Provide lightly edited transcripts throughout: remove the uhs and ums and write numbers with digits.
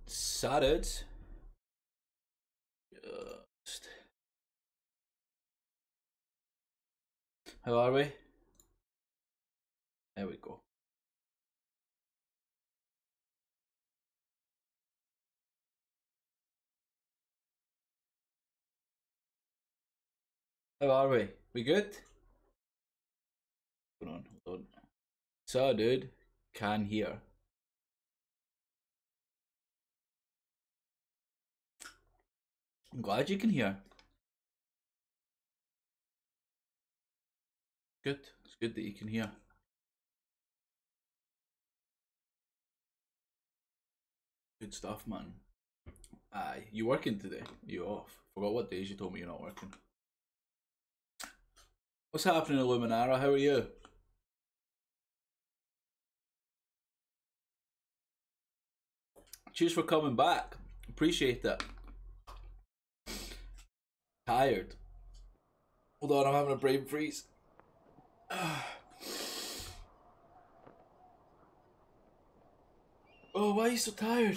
Started. How are we? There we go. How are we? We good? Hold on, hold on. So, dude, can hear. I'm glad you can hear. Good. It's good that you can hear. Good stuff, man. Aye, you working today? You off? Forgot what days you told me you're not working. What's happening, Illuminara? How are you? Cheers for coming back. Appreciate that. Tired. Hold on, I'm having a brain freeze. Oh, why are you so tired?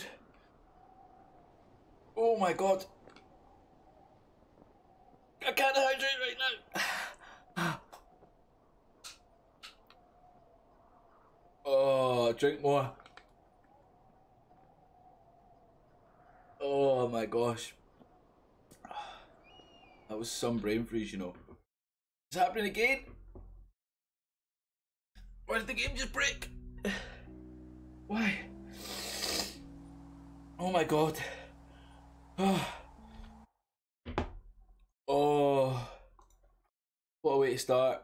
Oh my god. I can't hydrate right now. Oh, drink more. Oh my gosh. That was some brain freeze, you know. It's happening again? Why did the game just break? Why? Oh my god. Oh. What a way to start.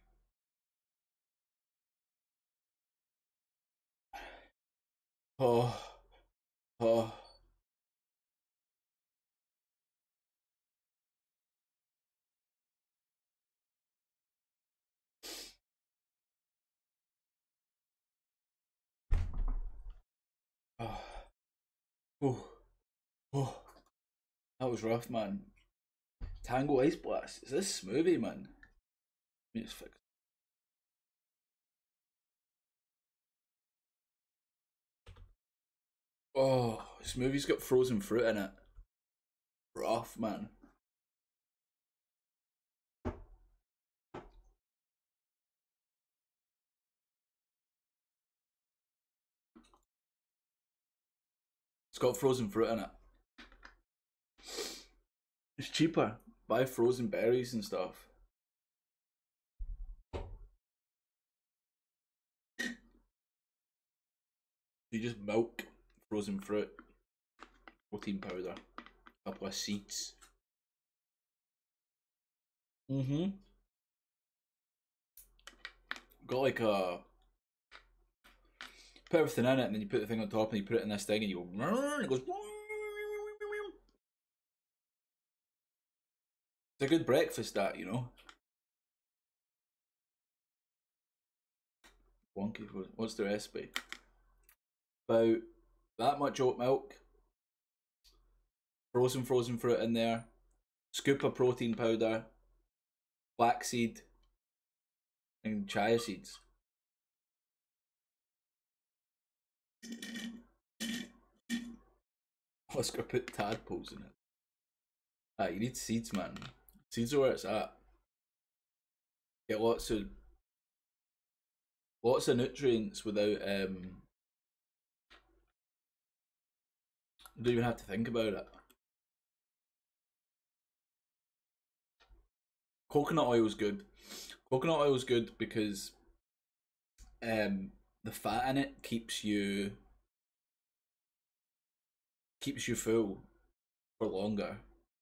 Oh. Oh. Oh. Oh. Oh. That was rough, man. Tango Ice Blast. Is this smoothie, man? I mean, it's fixed. Oh, smoothie's got frozen fruit in it. Rough, man. It's got frozen fruit in it. It's cheaper. Buy frozen berries and stuff. You just milk frozen fruit, protein powder, a couple of seeds. Got like a put everything in it, and then you put the thing on top, and you put it in this thing, and you go, and it goes. It's a good breakfast, that, you know. Wonky. What's the recipe? About that much oat milk, frozen fruit in there, scoop of protein powder, flaxseed, and chia seeds. I was gonna put tadpoles in it. Ah, you need seeds, man. Seeds are where it's at. Get lots of nutrients without don't even have to think about it. Coconut oil is good. Coconut oil is good because the fat in it keeps you full for longer.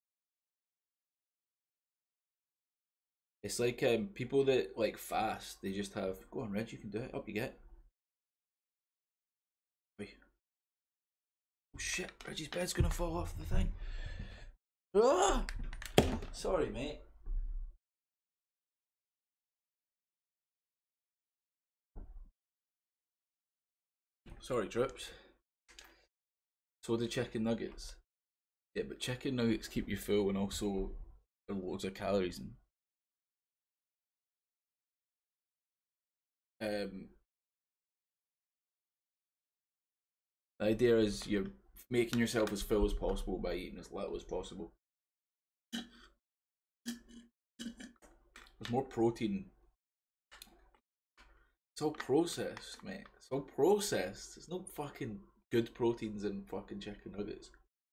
It's like people that like fast, they just have, go on Reg, you can do it, up you get. Wait. Oh shit, Reggie's bed's gonna fall off the thing. Ah! Sorry, mate. Sorry, Trips. So the chicken nuggets. Yeah, but chicken nuggets keep you full and also there are loads of calories in. The idea is you're making yourself as full as possible by eating as little as possible. There's more protein. It's all processed, mate. It's all processed. There's no fucking good proteins in fucking chicken nuggets.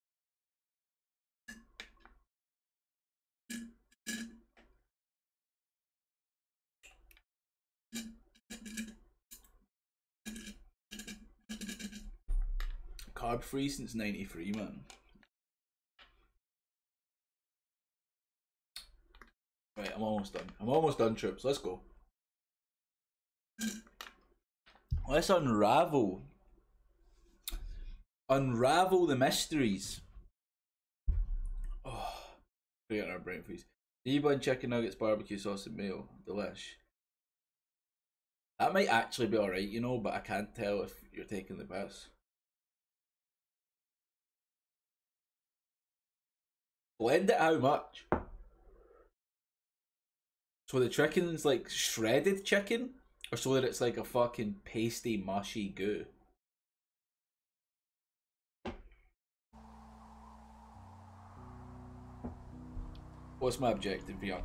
Carb free since '93, man. Right, I'm almost done. I'm almost done, troops. Let's go. Let's unravel the mysteries. Oh, forget our brain freeze. D-bun, chicken nuggets, barbecue sauce, and mayo. Delish. That might actually be alright, you know, but I can't tell if you're taking the piss. Blend it how much? So the chicken's like shredded chicken? Or so that it's like a fucking pasty, mushy goo? What's my objective here?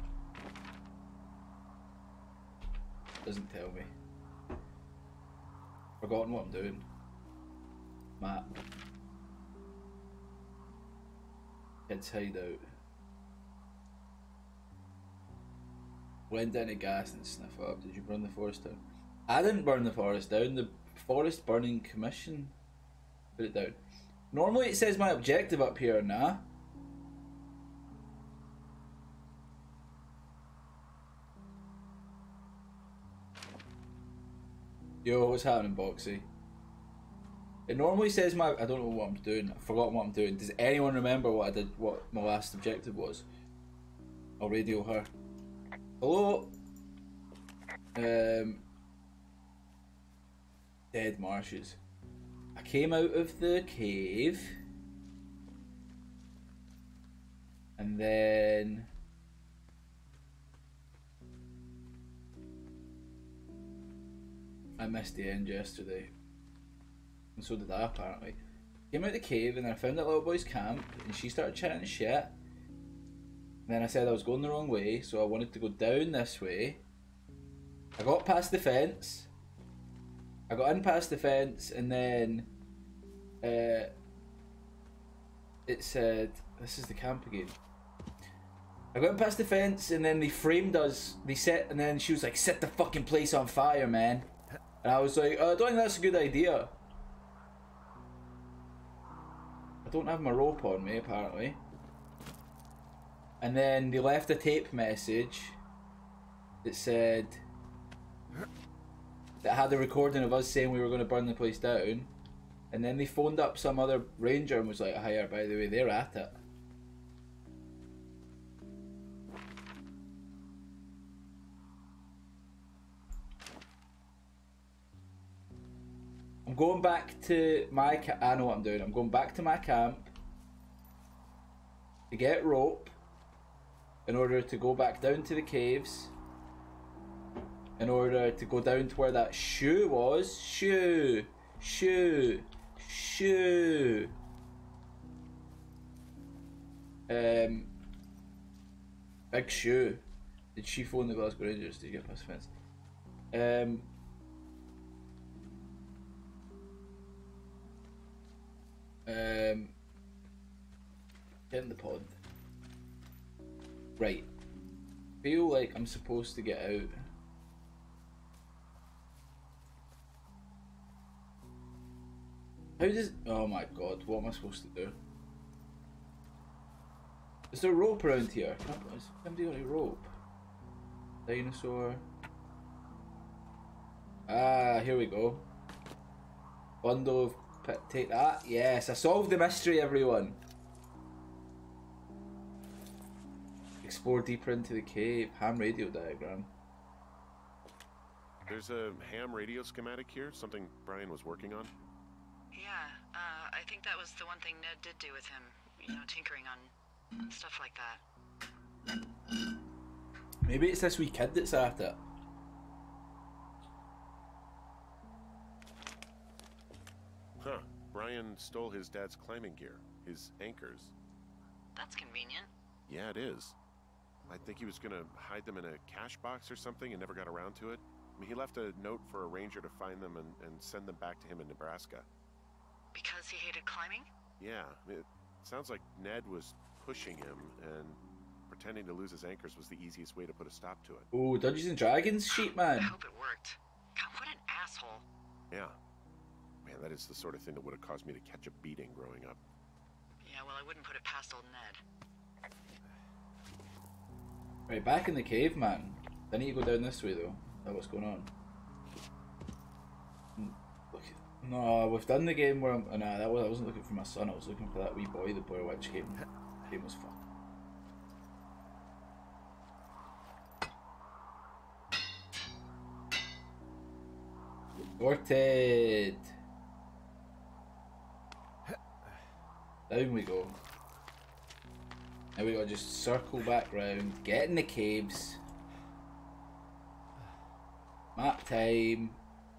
Doesn't tell me. Forgotten what I'm doing. Map. Kids hideout. Went down to gas and sniff up. Did you burn the forest down? I didn't burn the forest down. The Forest Burning Commission put it down. Normally it says my objective up here, nah. Yo, what's happening, Boxy? It normally says my... I don't know what I'm doing. I've forgotten what I'm doing. Does anyone remember what I did? What my last objective was? I'll radio her. Hello? Dead marshes. I came out of the cave. And then... I missed the end yesterday. And so did I, apparently. Came out of the cave and then I found that little boy's camp and she started chatting shit. And then I said I was going the wrong way, so I wanted to go down this way. I got past the fence. I got in past the fence and then it said, this is the camp again. I got in past the fence and then they framed us. They set, and then she was like, set the fucking place on fire, man. And I was like, I don't think that's a good idea. I don't have my rope on me, apparently. And then they left a tape message that said, that had a recording of us saying we were going to burn the place down. And then they phoned up some other ranger and was like, hiya, by the way, they're at it. I'm going back to my camp. I know what I'm doing. I'm going back to my camp to get rope in order to go back down to the caves, in order to go down to where that shoe was. Shoe. Big shoe. Did she phone the Glasgow Rangers to get past the fence? Get in the pod. Right. Feel like I'm supposed to get out. How does... Oh my god, what am I supposed to do? Is there a rope around here? Is somebody got a rope? Dinosaur. Ah, here we go. Bundle of... Take that. Yes, I solved the mystery, everyone. Explore deeper into the cave. Ham radio diagram. There's a ham radio schematic here, something Brian was working on. Yeah, I think that was the one thing Ned did do with him. You know, tinkering on stuff like that. Maybe it's this wee kid that's at it. Huh. Brian stole his dad's climbing gear, his anchors. That's convenient. Yeah, it is. I think he was gonna hide them in a cash box or something and never got around to it. I mean, he left a note for a ranger to find them and send them back to him in Nebraska. Because he hated climbing? Yeah, it sounds like Ned was pushing him, and pretending to lose his anchors was the easiest way to put a stop to it. Oh, Dungeons and Dragons sheet, I man. hope it worked. God, what an asshole. Yeah. Man, that is the sort of thing that would have caused me to catch a beating growing up. Yeah, well, I wouldn't put it past old Ned. Right, back in the cave, man. I need to go down this way, though. What's going on? Look, no, we've done the game where I wasn't looking for my son. I was looking for that wee boy, the Blair Witch game. The game was fun. Sorted. Down we go. Now we gotta just circle back round, get in the caves. Map time.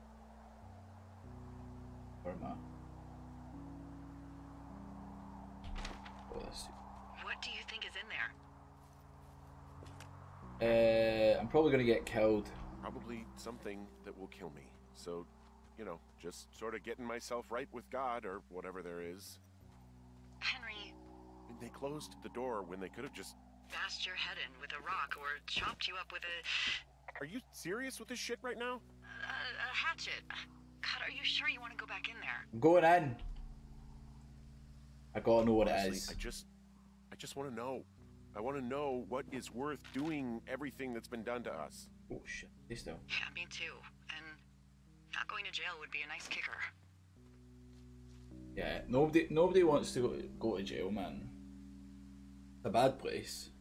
Where am I? Oh, let's see. What do you think is in there? I'm probably gonna get killed. Probably something that will kill me. So, you know, just sort of getting myself right with God or whatever there is. Henry, And they closed the door when they could have just... bashed your head in with a rock or chopped you up with a Are you serious with this shit right now? hatchet. God, are you sure you want to go back in there? I'm going in. I gotta know what Honestly, it is. I just want to know. I want to know what is worth doing everything that's been done to us. Oh shit, stay still. Yeah, me too. And not going to jail would be a nice kicker. Yeah, nobody wants to go to jail, man. It's a bad place.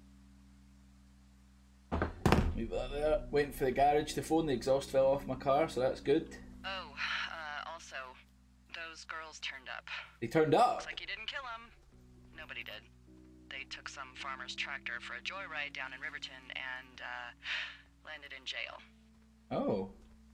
Leave that there. Waiting for the garage to phone. The exhaust fell off my car, so that's good. Oh, also, those girls turned up. They turned up. Looks like you didn't kill them. Nobody did. They took some farmer's tractor for a joyride down in Riverton and, landed in jail. Oh.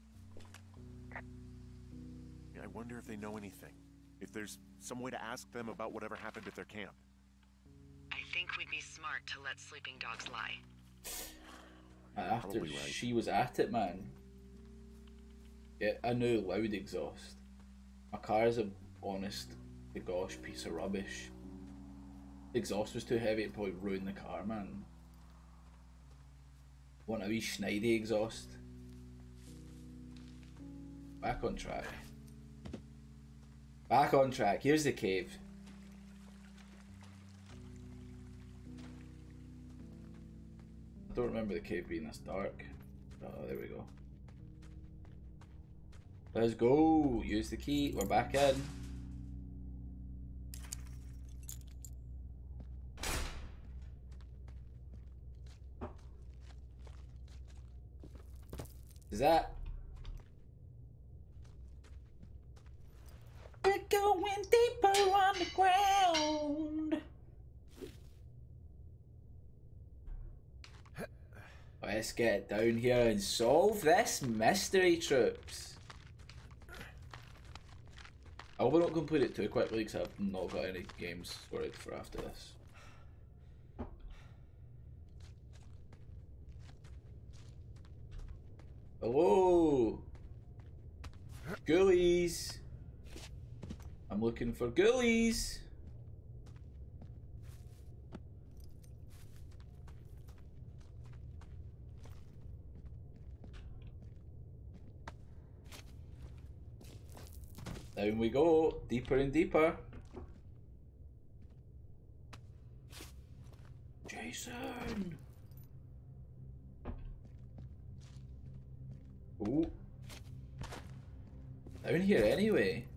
Yeah, I wonder if they know anything. If there's some way to ask them about whatever happened at their camp. I think we'd be smart to let sleeping dogs lie. After Probably right. she was at it, man. Yeah, I knew loud exhaust. My car's a honest to gosh piece of rubbish. The exhaust was too heavy, it probably ruined the car, man. Want a wee Schneidy exhaust. Back on track. Back on track. Here's the cave. I don't remember the cave being this dark. Oh, there we go. Let's go. Use the key. We're back in. Is that? We're going deeper underground. Let's get down here and solve this mystery, troops. I hope I don't complete it too quickly because I've not got any games sorted for after this. Hello! Ghoulies! I'm looking for ghoulies! Down we go, deeper and deeper. Jason! Ooh. Down here anyway.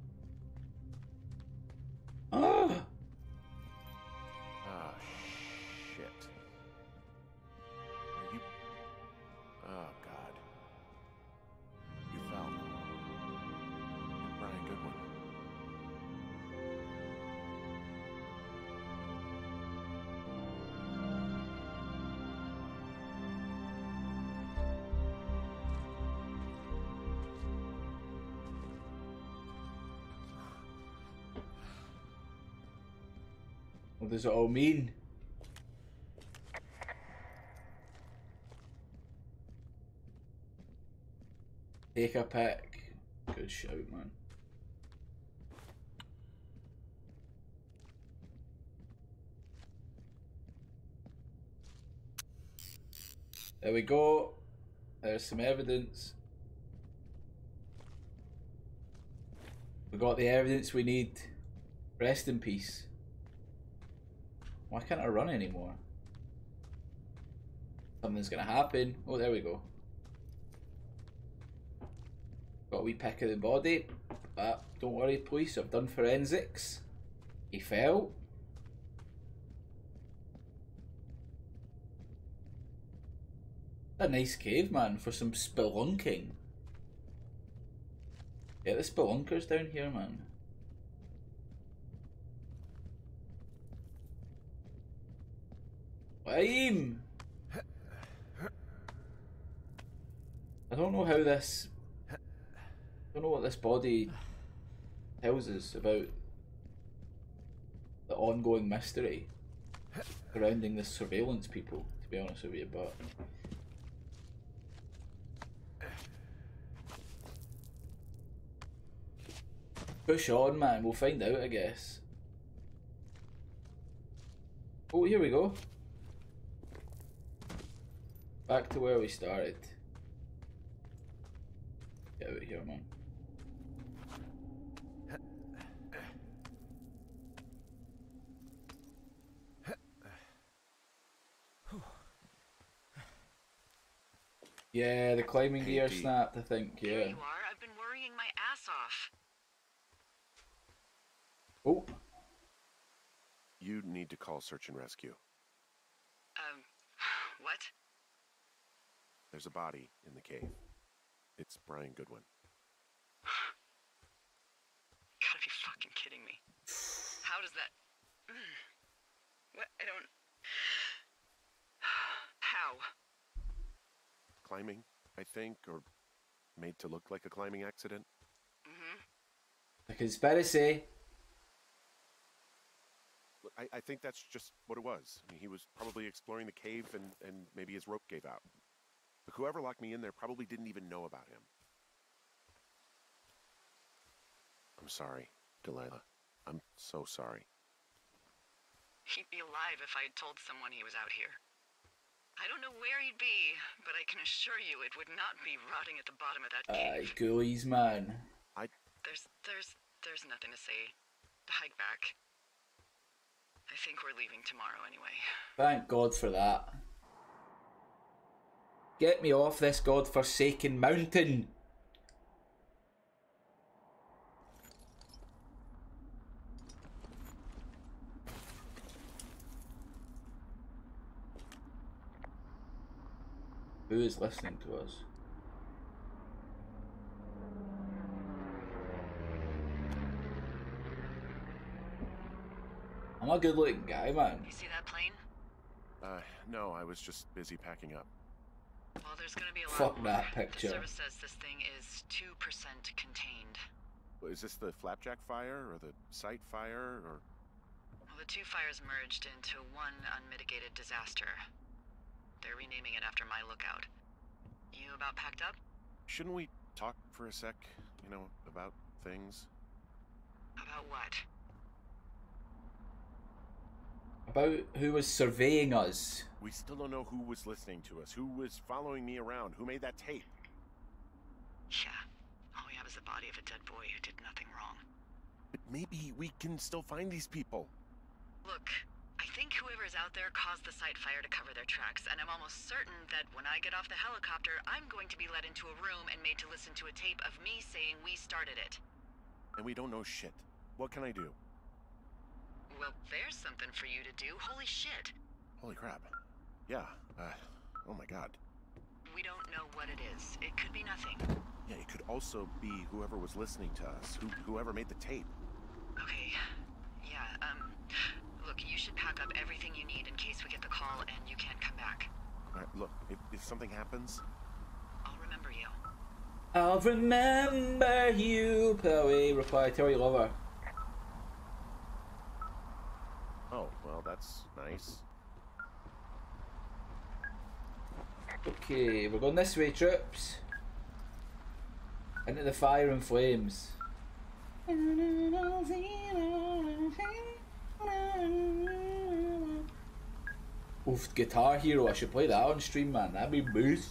Ah! Ah, shit. Are you... Oh, God. You fell. Brian Goodwin. What does it all mean? Take a pick. Good shout, man. There we go. There's some evidence. We got the evidence we need. Rest in peace. Why can't I run anymore? Something's gonna happen. Oh, there we go. Got a wee pick of the body. Don't worry, police. I've done forensics. He fell. A nice cave, man, for some spelunking. Get the spelunkers down here, man. Aim! I don't know how this... I don't know what this body tells us about the ongoing mystery surrounding this surveillance people, to be honest with you, but... Push on, man. We'll find out, I guess. Oh, here we go. Back to where we started. Get out of here, man. Yeah, the climbing gear snapped, I think, yeah. There you are. I've been worrying my ass off. Oh. You need to call search and rescue. What? There's a body in the cave. It's Brian Goodwin. Gotta be fucking kidding me. How does that... What? I don't... How? Climbing, I think, or made to look like a climbing accident. A conspiracy. Look, I think that's just what it was. I mean, he was probably exploring the cave and maybe his rope gave out. But whoever locked me in there probably didn't even know about him. I'm sorry, Delilah. I'm so sorry. He'd be alive if I had told someone he was out here. I don't know where he'd be, but I can assure you it would not be rotting at the bottom of that cave. Ghoulies, man. There's nothing to say. Hike back. I think we're leaving tomorrow anyway. Thank God for that. Get me off this godforsaken mountain. Who is listening to us? I'm a good looking guy, man. You see that plane? No, I was just busy packing up. Well, there's gonna be a lot Fuck more. that picture. The service says this thing is 2% contained. Well, is this the Flapjack fire, or the site fire, or...? Well, the two fires merged into one unmitigated disaster. They're renaming it after my lookout. You about packed up? Shouldn't we talk for a sec, you know, about things? About what? About who was surveying us. We still don't know who was listening to us, who was following me around, who made that tape. Yeah. All we have is the body of a dead boy who did nothing wrong. But maybe we can still find these people. Look, I think whoever's out there caused the site fire to cover their tracks, and I'm almost certain that when I get off the helicopter, I'm going to be led into a room and made to listen to a tape of me saying we started it. And we don't know shit. What can I do? Well, there's something for you to do. Holy shit. Holy crap. Yeah, oh my god. We don't know what it is. It could be nothing. Yeah, it could also be whoever was listening to us, whoever made the tape. Okay. Yeah, look, you should pack up everything you need in case we get the call and you can't come back. Alright, look, if something happens... I'll remember you. I'll remember you. Put away, reply, tell you love her. Oh, well, that's nice. Okay, we're going this way, troops. Into the fire and flames. Oof, Guitar Hero, I should play that on stream, man. That'd be boost.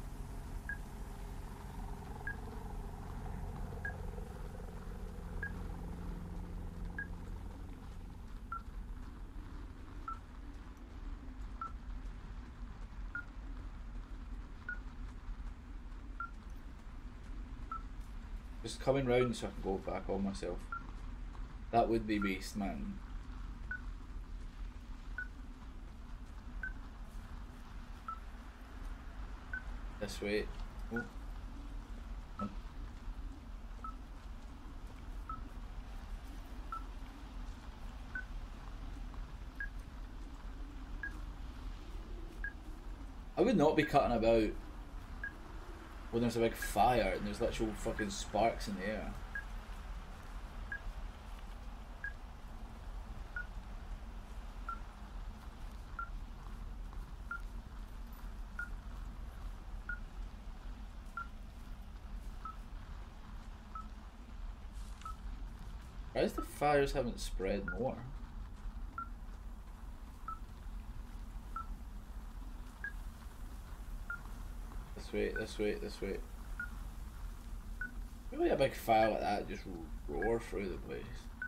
Just coming round so I can go back on myself. That would be beast, man. This way. Oh. I would not be cutting about when there's a big fire and there's literal fucking sparks in the air. Why is the fires haven't spread more? This way, this way, this way. Maybe a big fire like that just roar through the place.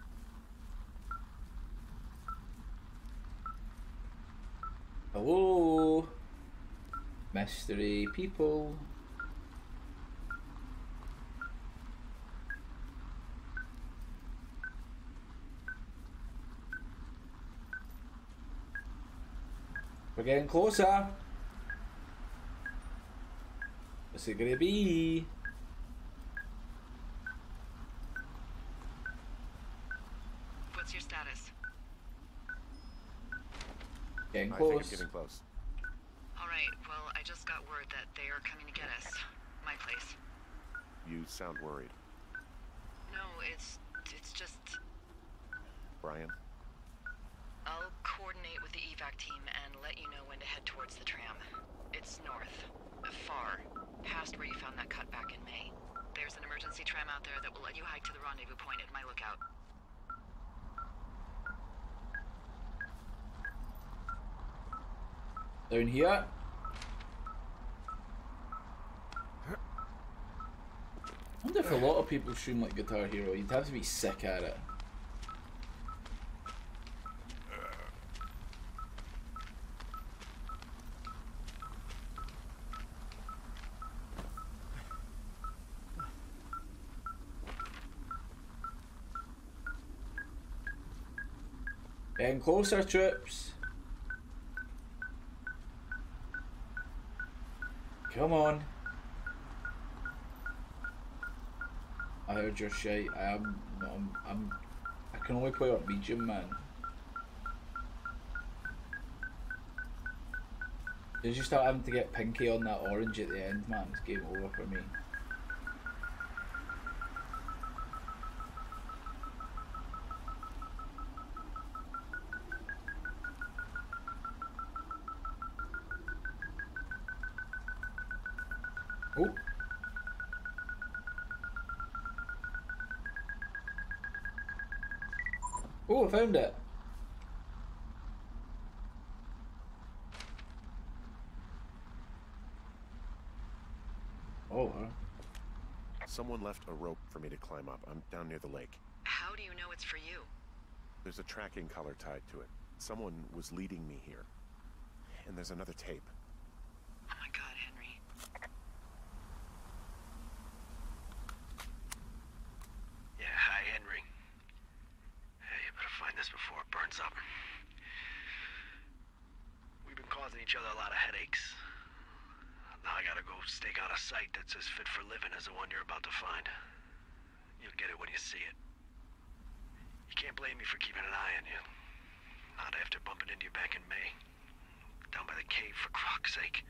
Hello, mystery people. We're getting closer. What's it gonna be? What's your status? Getting I close. think it's getting close. Alright, well, I just got word that they are coming to get us. My place. You sound worried. No, it's just... Brian? I'll coordinate with the evac team and let you know when to head towards the tram. It's north. Far. Past where you found that cut back in May. There's an emergency tram out there that will let you hike to the rendezvous point at my lookout. Down here. I wonder if a lot of people stream like Guitar Hero. You'd have to be sick at it. Getting closer, troops. Come on. I heard your shite. I can only play on medium, man. As soon as you start having to get pinky on that orange at the end, man, it's game over for me. Oh. Oh, I found it. Oh. Someone left a rope for me to climb up. I'm down near the lake. How do you know it's for you? There's a tracking collar tied to it. Someone was leading me here. And there's another tape. Oh my god, Henry. Yeah, hi, Henry. Hey, you better find this before it burns up. We've been causing each other a lot of headaches. Now I gotta go stake out a site that's as fit for living as the one you're about to find. You'll get it when you see it. You can't blame me for keeping an eye on you. Not after bumping into you back in May. Down by the cave, for croc's sake.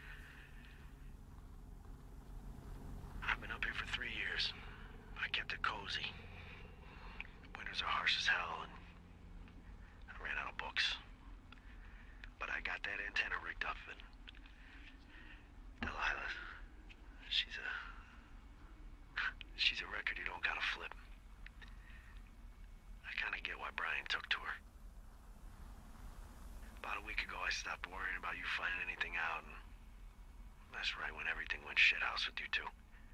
I've been up here for 3 years. I kept it cozy. Winters are harsh as hell, and I ran out of books. shithouse with you two.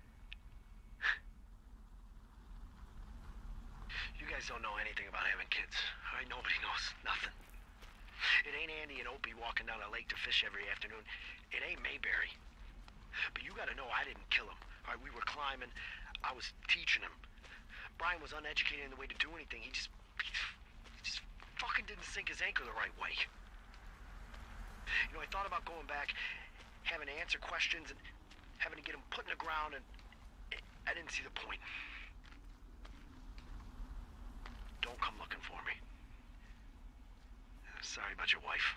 You guys don't know anything about having kids. All right, nobody knows nothing. It ain't Andy and Opie walking down a lake to fish every afternoon. It ain't Mayberry. But you gotta know I didn't kill him. All right, we were climbing. I was teaching him. Brian was uneducated in the way to do anything. He just fucking didn't sink his anchor the right way. You know, I thought about going back, having to answer questions, and having to get him put in the ground, and I didn't see the point. Don't come looking for me. Sorry about your wife.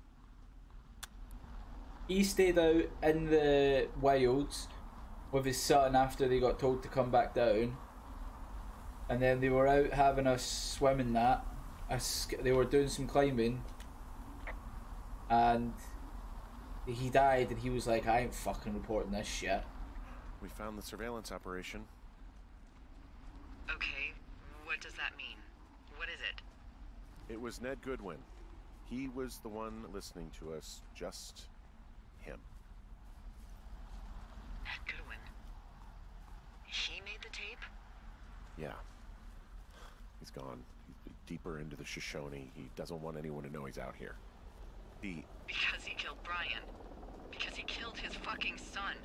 He stayed out in the wilds with his son after they got told to come back down, and then they were out having a swim in that. They were doing some climbing, and he died, and he was like, I ain't fucking reporting this shit. We found the surveillance operation. Okay, what does that mean? What is it? It was Ned Goodwin. He was the one listening to us, just him. Ned Goodwin. He made the tape? Yeah. He's gone. He's deeper into the Shoshone. He doesn't want anyone to know he's out here. Because he killed Brian. Because he killed his fucking son.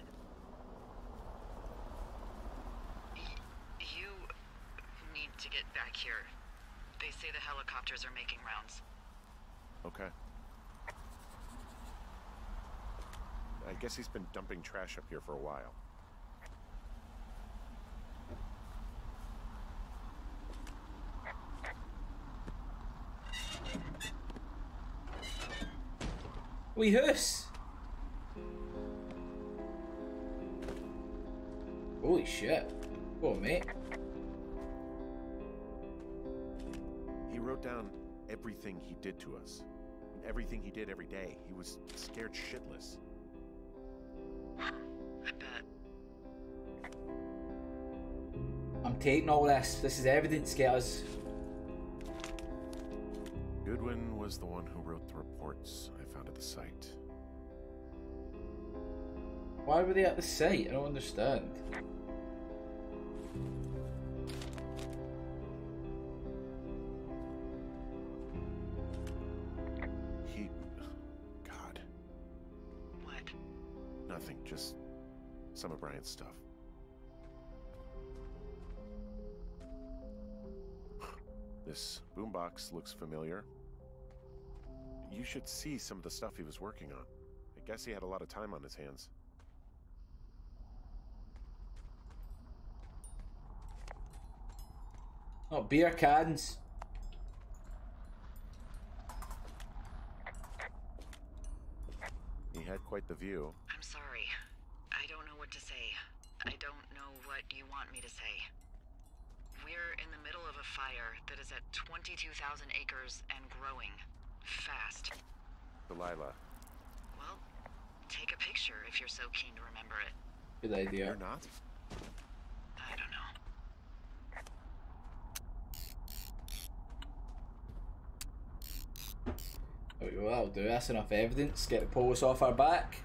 You need to get back here. They say the helicopters are making rounds. Okay. I guess he's been dumping trash up here for a while. Wee hoose! Holy shit. Go on, mate. He wrote down everything he did to us. Everything he did every day. He was scared shitless. I bet. I'm taking all this. This is evidence, guys. Goodwin was the one who wrote the reports I found at the site. Why were they at the site? I don't understand. God. What? Nothing, just some of Brian's stuff. This boombox looks familiar. You should see some of the stuff he was working on. I guess he had a lot of time on his hands. Oh, beer cans. He had quite the view. I'm sorry. I don't know what to say. I don't know what you want me to say. We're in the middle of a fire that is at 22,000 acres and growing. Fast. Delilah. Well, take a picture if you're so keen to remember it. Good idea. You're not? I don't know. Well, that'll do. That's enough evidence. Get the police off our back.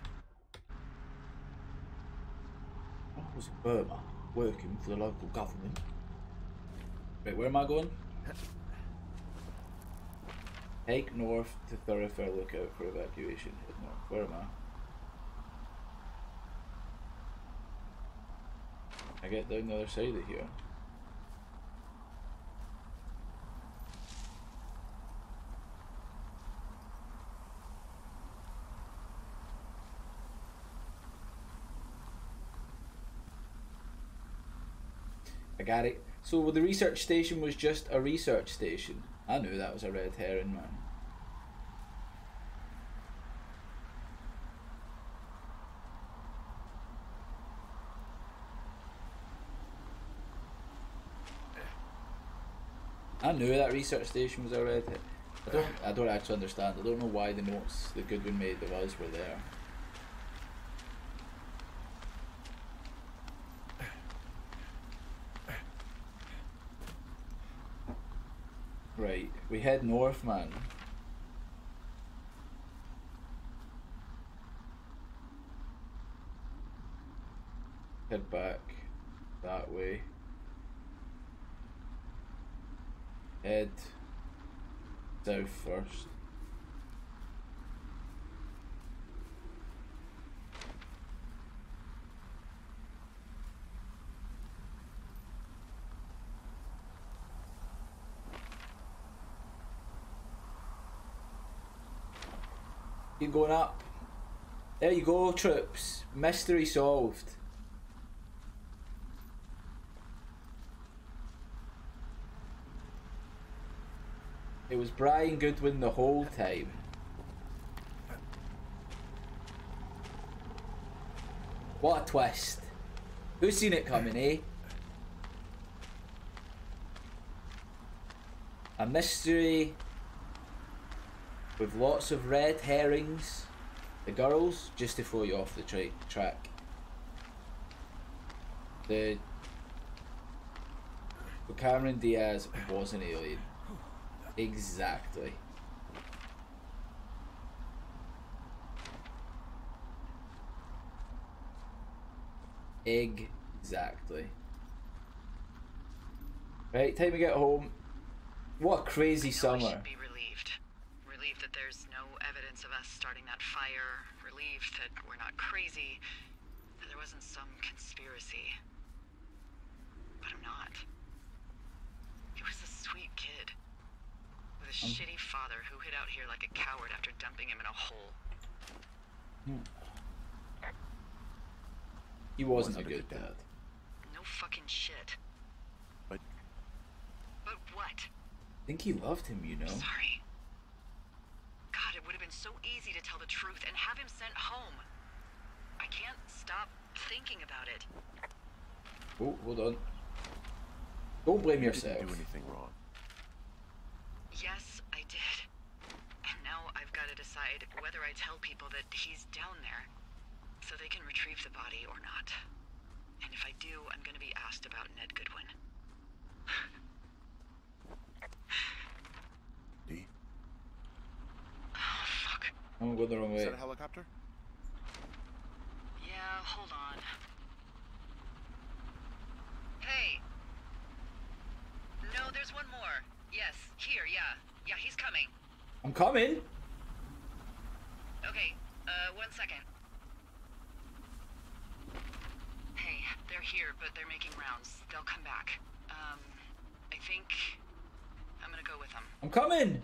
I was in Burma, working for the local government. Wait, where am I going? Head north to Thoroughfare Lookout for evacuation. Head north. Where am I? I get down the other side of here. I got it. So the research station was just a research station. I knew that was a red herring, man. I knew that research station was a red herring. I don't actually understand. I don't know why the notes that Goodwin made of us were there. Right, we head north, man. Head back that way. Head south first. Keep going up. There you go, troops. Mystery solved. It was Brian Goodwin the whole time. What a twist. Who's seen it coming, eh? A mystery with lots of red herrings. The girls, just to throw you off the track. Cameron Diaz was an alien. Exactly. Exactly. Right, time to get home. What a crazy summer. I should be relieved. Relieved that there's no evidence of us starting that fire. Relieved that we're not crazy. That there wasn't some conspiracy. But I'm not. He was a sweet kid. With a shitty father who hid out here like a coward after dumping him in a hole. He wasn't a good dad. No fucking shit. But what? I think he loved him, you know. Sorry. God, it would have been so easy to tell the truth and have him sent home. I can't stop thinking about it. Oh, hold on. Don't blame you yourself. didn't do anything wrong. Yes, I did. And now I've got to decide whether I tell people that he's down there so they can retrieve the body or not. And if I do, I'm going to be asked about Ned Goodwin. D? Oh, fuck. I'm going the wrong Is way. that a helicopter? Yeah, hold on. Hey. No, there's one more. Yes, here, yeah. Yeah, he's coming. I'm coming. Okay, 1 second. Hey, they're here, but they're making rounds. They'll come back. I think I'm gonna go with them. I'm coming.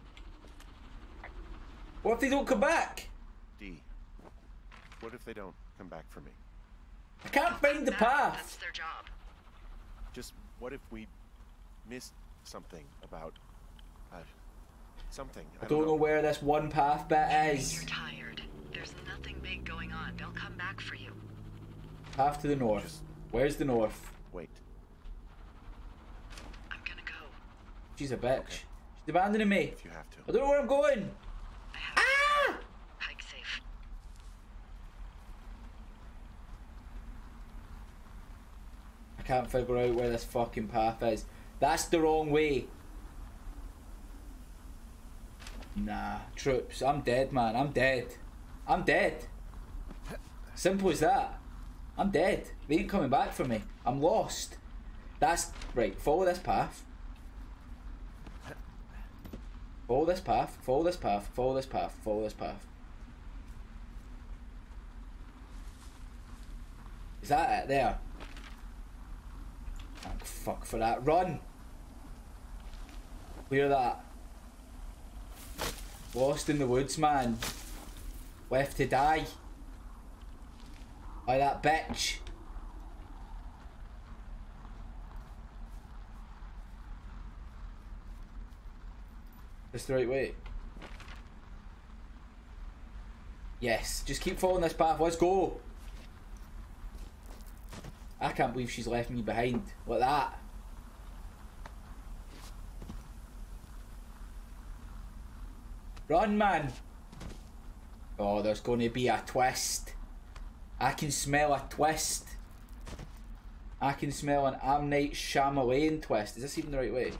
What if they don't come back? D. What if they don't come back for me? I can't find the That's path. their job. Just what if we missed something about something? I don't know where this one path bit You're is. tired. There's nothing big going on. They'll come back for you. Path to the north. Just- Where's the north? Wait. I'm gonna go. She's a bitch. She's abandoning me. If you have to. I don't know where I'm going. I have Ah! hike safe. I can't figure out where this fucking path is. That's the wrong way. Nah, troops. I'm dead, man. I'm dead. I'm dead. Simple as that. I'm dead. They ain't coming back for me. I'm lost. That's right. Follow this path. Follow this path. Follow this path. Follow this path. Follow this path. Is that it? There. Thank fuck for that. Run! Clear that. Lost in the woods, man. Left to die. By that bitch. This the right way? Yes, just keep following this path. Let's go. I can't believe she's left me behind like that. Run, man. Oh, there's going to be a twist. I can smell a twist. I can smell an M. Night Shyamalan twist. Is this even the right way?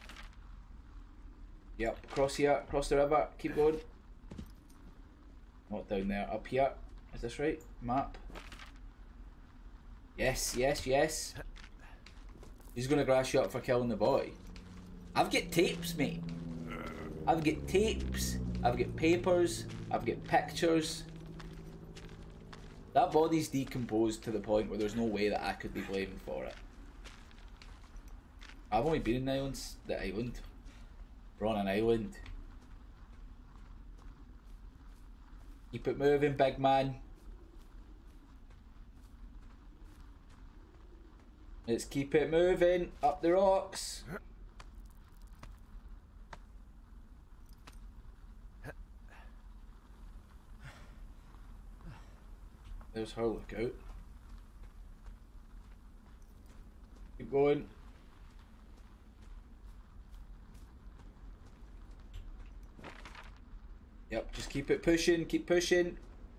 Yep, across here, across the river. Keep going. Not down there. Up here. Is this right? Map. Yes, yes, yes. He's gonna grass you up for killing the boy. I've got tapes, mate. I've got tapes. I've got papers. I've got pictures. That body's decomposed to the point where there's no way that I could be blamed for it. I've only been in the island. We're on an island. Keep it moving, big man. Let's keep it moving up the rocks. There's her lookout. Keep going. Yep, just keep it pushing, keep pushing.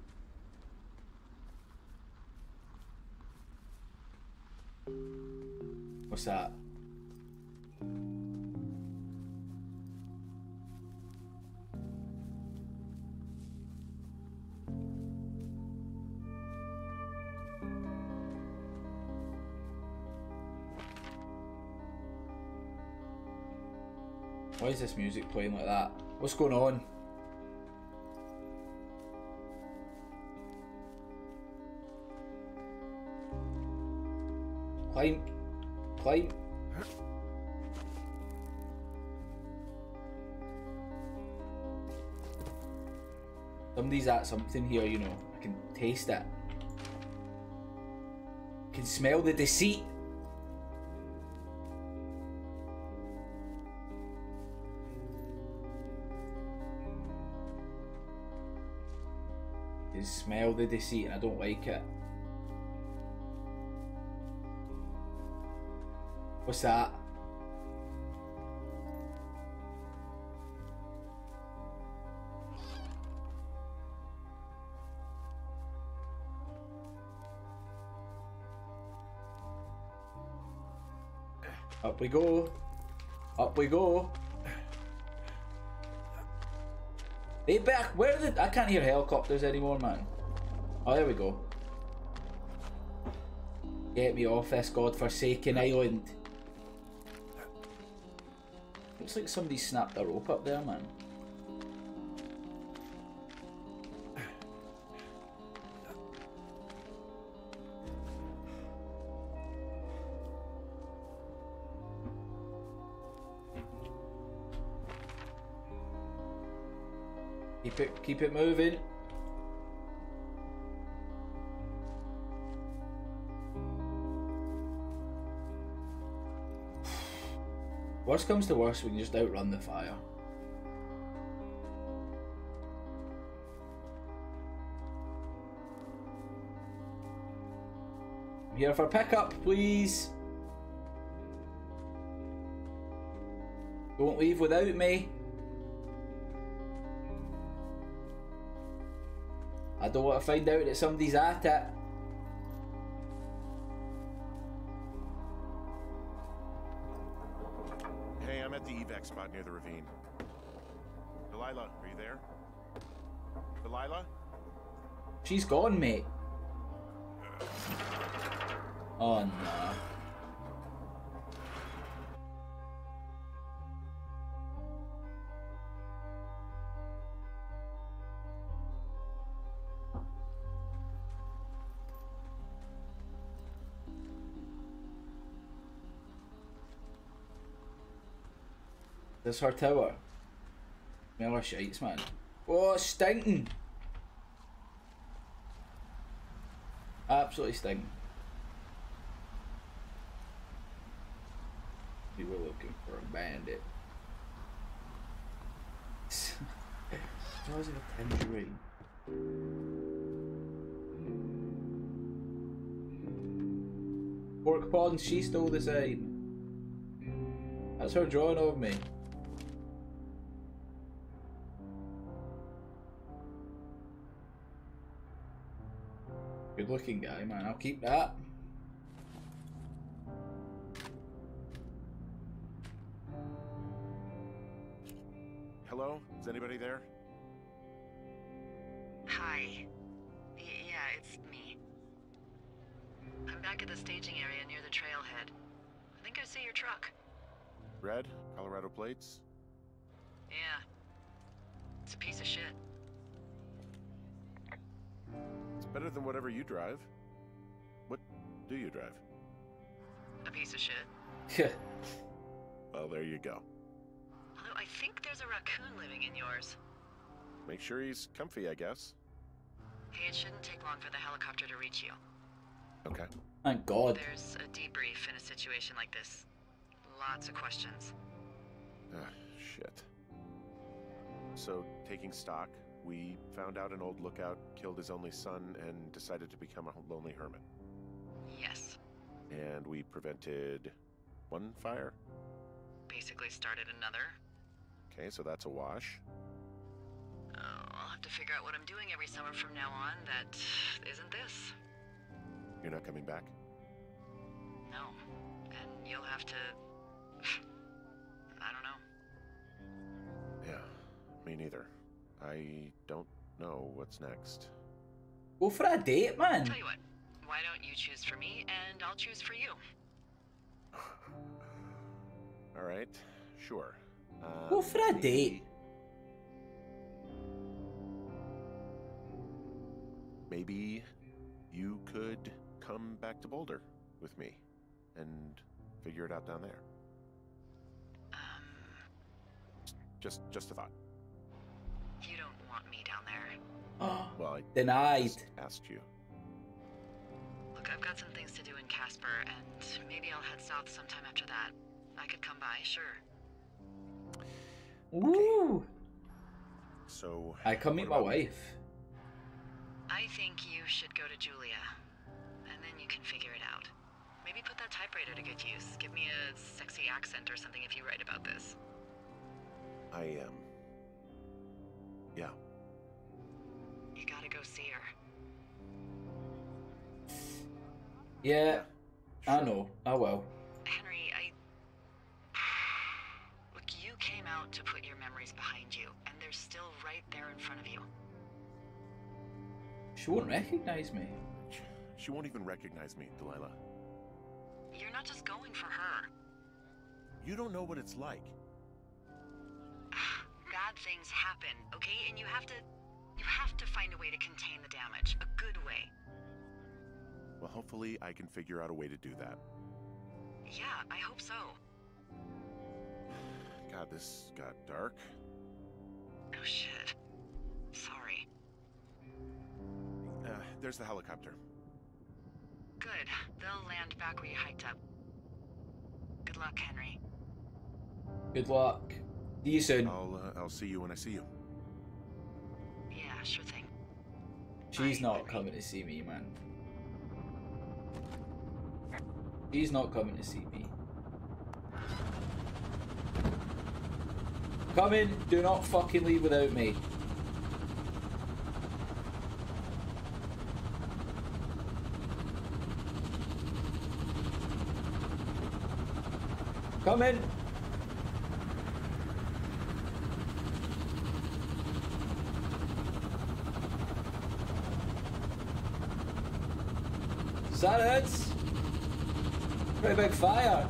What's that? Why is this music playing like that? What's going on? Climb. Climb. Somebody's at something here, you know. I can taste it. I can smell the deceit. I can smell the deceit and I don't like it. What's that? Up we go. Up we go. Hey, back. Where are the... I can't hear helicopters anymore, man. Oh, there we go. Get me off this godforsaken island. Looks like somebody snapped a rope up there, man. Keep it moving. Worst comes to worst, we can just outrun the fire. I'm here for pickup, please. Don't leave without me. I don't want to find out that somebody's at it. Hey, I'm at the evac spot near the ravine. Delilah, are you there? Delilah? She's gone, mate. Oh no. This her tower. Smell her shites, man. Oh, it's stinking. Absolutely stinking. We were looking for a bandit. Why is it a tangerine? Pork Pond, she stole the sign. That's her drawing of me. Good looking guy, man. I'll keep that. Hello? Is anybody there? Hi. Yeah, it's me. I'm back at the staging area near the trailhead. I think I see your truck. Red, Colorado plates. Yeah. It's a piece of shit. It's better than whatever you drive. What do you drive? A piece of shit. Yeah. Well, there you go. Although I think there's a raccoon living in yours. Make sure he's comfy, I guess. Hey, it shouldn't take long for the helicopter to reach you. Okay. Thank God. There's a debrief in a situation like this. Lots of questions. Ah, shit. So, taking stock, we found out an old lookout killed his only son and decided to become a lonely hermit. Yes. And we prevented one fire? Basically started another. Okay, so that's a wash. Oh, I'll have to figure out what I'm doing every summer from now on that isn't this. You're not coming back? No. And you'll have to... I don't know. Yeah, me neither. I don't know what's next. Go for a date, man. Tell you what, why don't you choose for me and I'll choose for you? All right, sure. Go for a date. Maybe you could come back to Boulder with me and figure it out down there. Just a thought. You don't want me down there. Well, I Denied. just asked you. Look, I've got some things to do in Casper, and maybe I'll head south sometime after that. I could come by, sure. Ooh. So I come meet my what about- wife. I think you should go to Julia, and then you can figure it out. Maybe put that typewriter to good use. Give me a sexy accent or something if you write about this. I am. Yeah. You gotta go see her. Yeah, I sure. know. I will. Henry, Look, you came out to put your memories behind you, and they're still right there in front of you. She won't recognize me. She won't even recognize me, Delilah. You're not just going for her. You don't know what it's like. Bad things happen, okay? And you have to find a way to contain the damage. A good way. Well, hopefully I can figure out a way to do that. Yeah, I hope so. God, this got dark. Oh shit. Sorry. There's the helicopter. Good. They'll land back where you hiked up. Good luck, Henry. Good luck. See you soon. I'll see you when I see you. Yeah, sure thing. She's Bye, not Henry. coming to see me, man. She's not coming to see me. Come in. Do not fucking leave without me. Come in. Silence! Pretty big fire.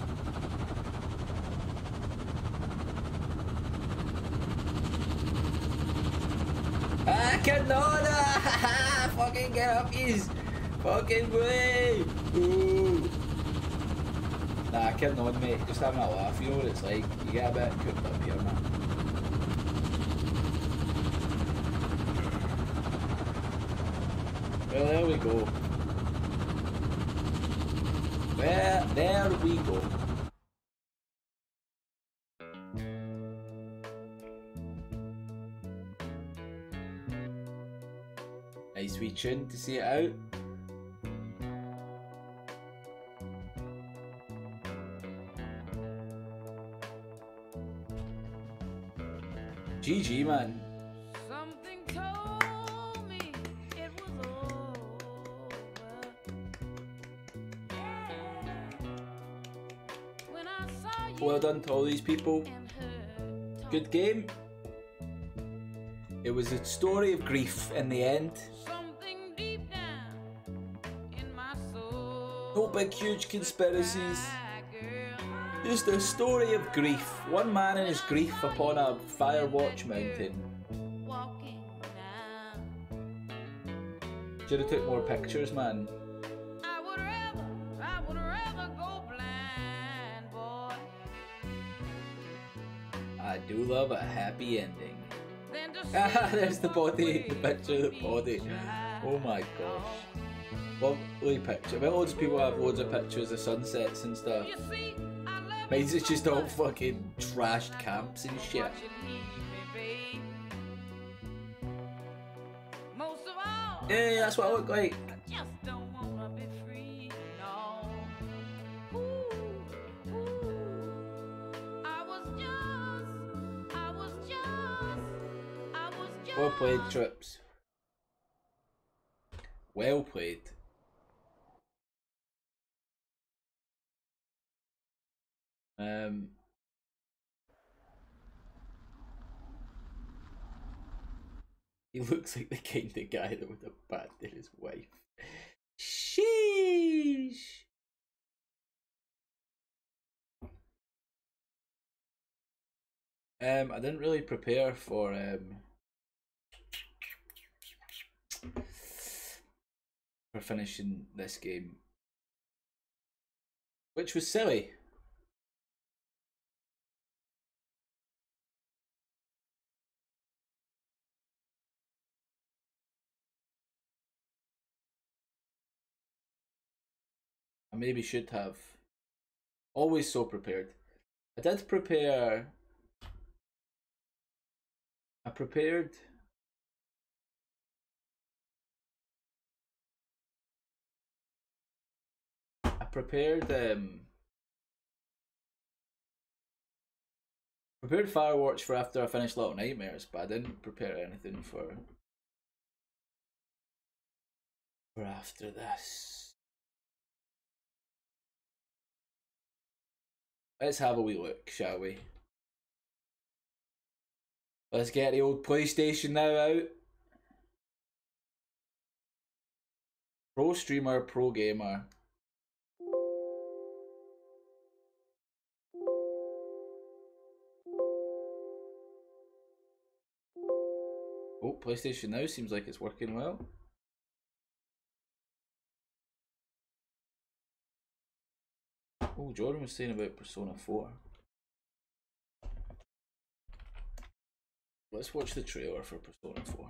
Ah, cannot! Fucking get up, yous! Fucking way! Ooh! Nah, kidding on, mate. Just having a laugh. You know what it's like. You get a bit cooked up here, man. Well, there we go. There we go. Nice wee tune to see it out. GG, man. Something told me it was over. When I saw you Well done to all these people. and heard Good game. It was a story of grief in the end. Something deep down in my soul. No big huge conspiracies. My girl, Just a story of grief. One man and his grief upon a Firewatch mountain. walking down. Should have took more pictures, man. I would rather go blind, boy, I do love a happy ending. than to Ah, see there's the body, the what picture of the we body. tried. Oh my gosh. Lovely picture. I bet loads of people have loads of pictures of sunsets and stuff. You see, I love Mine's you is just so all much. fucking trashed camps and shit. What you need me, babe. Most of all, Yeah, that's what I look like. I just don't wanna be free, no. I was just Well played, Trips. Well played. He looks like the kind of guy that would abandon his wife. Sheesh. I didn't really prepare for finishing this game, which was silly. I maybe should have. Always so prepared. I did prepare. I prepared. Prepared Firewatch for after I finished Little Nightmares, but I didn't prepare anything for after this. Let's have a wee look, shall we? Let's get the old PlayStation now out. Pro streamer, pro gamer. Oh, PlayStation Now seems like it's working well. Oh, Jordan was saying about Persona 4. Let's watch the trailer for Persona 4.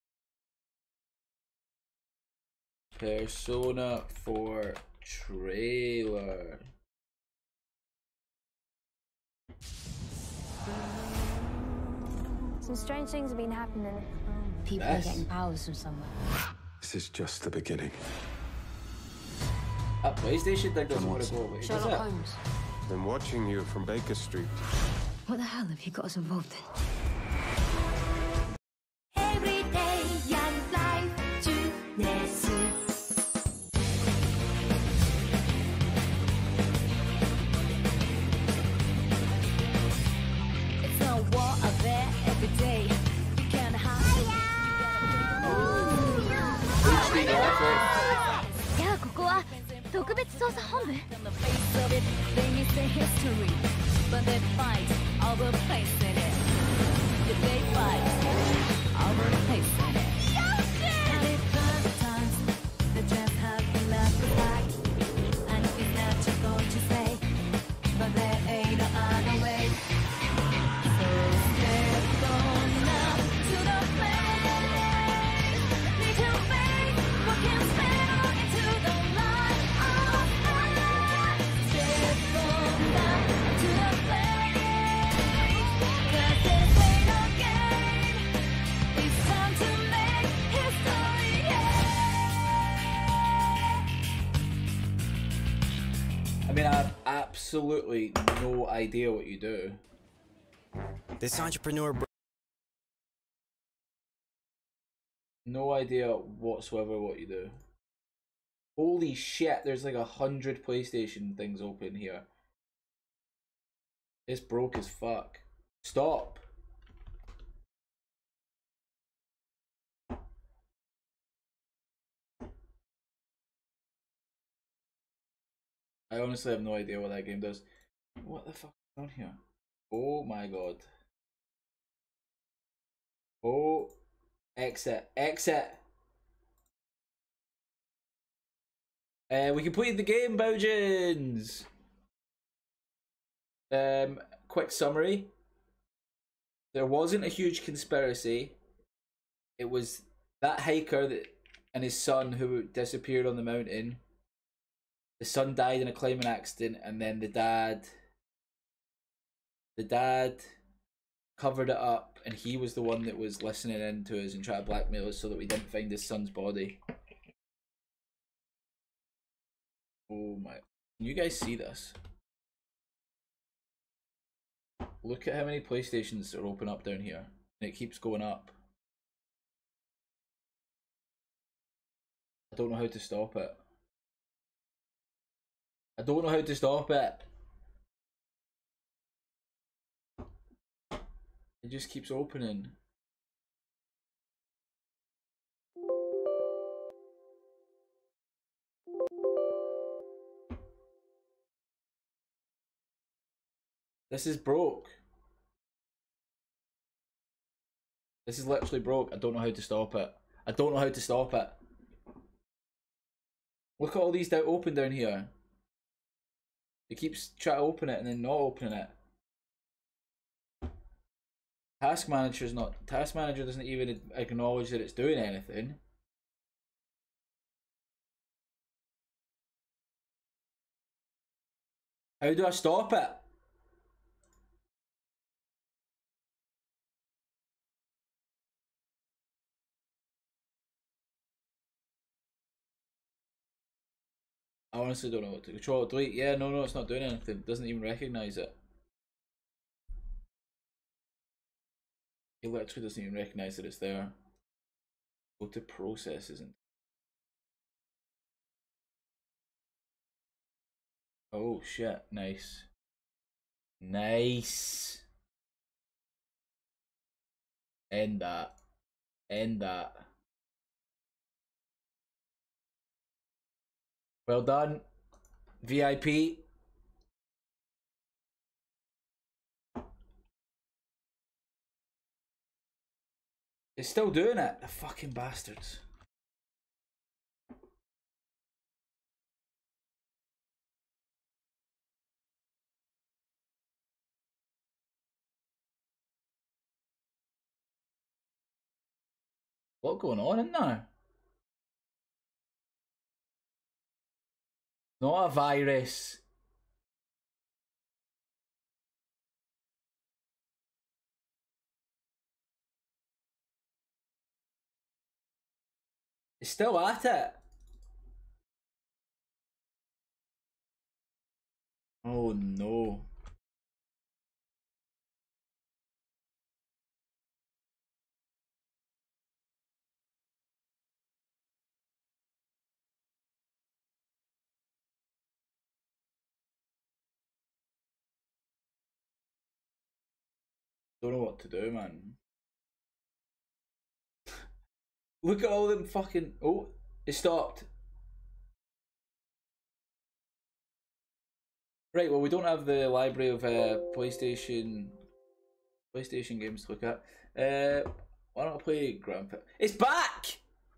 Persona 4 trailer. Some strange things have been happening. People Yes. are getting powers from somewhere. This is just the beginning. That PlayStation thing doesn't want to go away, does Sherlock it? Holmes. I'm watching you from Baker Street. What the hell have you got us involved in? Every day young life 주내수. It's a war of it every day. You can't hide. HD graphics. やあここは特別捜査本部 On the face of it, they miss the history. But they fight all the place in it. Did they fight all the place in it? And it hurt times, the just have been left behind. And it's natural to say, but there ain't no other way. So step on up to the plate. Need to face what can spill into the light of light. Step on up to the plate. 'Cause this ain't no game. It's time to make history, I mean, I have absolutely no idea what you do. This entrepreneur No idea whatsoever what you do. Holy shit, there's like 100 PlayStation things open here. It's broke as fuck. Stop. I honestly have no idea what that game does. What the fuck is on here? Oh my god. Oh, exit, exit. We completed the game, Belgians. Quick summary. There wasn't a huge conspiracy. It was that hiker and his son who disappeared on the mountain. The son died in a climbing accident, and then the dad covered it up, and he was the one that was listening in to us and trying to blackmail us so that we didn't find his son's body. Oh my. Can you guys see this? Look at how many PlayStations are open up down here. And it keeps going up. I don't know how to stop it. I don't know how to stop it. It just keeps opening. This is broke. This is literally broke. I don't know how to stop it. I don't know how to stop it. Look at all these open down here. It keeps trying to open it and then not opening it. Task Manager doesn't even acknowledge that it's doing anything. How do I stop it? I honestly don't know what to control. Delete. Yeah, no, it's not doing anything. It doesn't even recognize it. It literally doesn't even recognize that it's there. Go to processes and. Oh shit! Nice. Nice. End that. End that. Well done, VIP. It's still doing it, the fucking bastards. What's going on in there? Not a virus. It's still at it. Oh no. Don't know what to do, man. Look at all them fucking. Oh, it stopped. Right, well, we don't have the library of PlayStation games to look at. Why don't I play Grand Theft? It's back!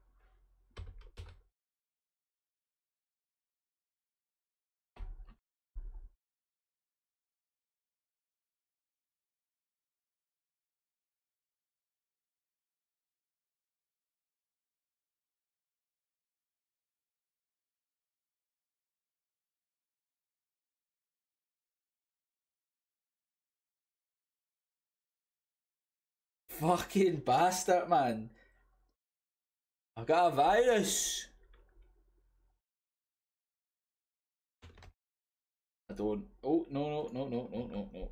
Fucking bastard, man. I got a virus. I don't. Oh, no.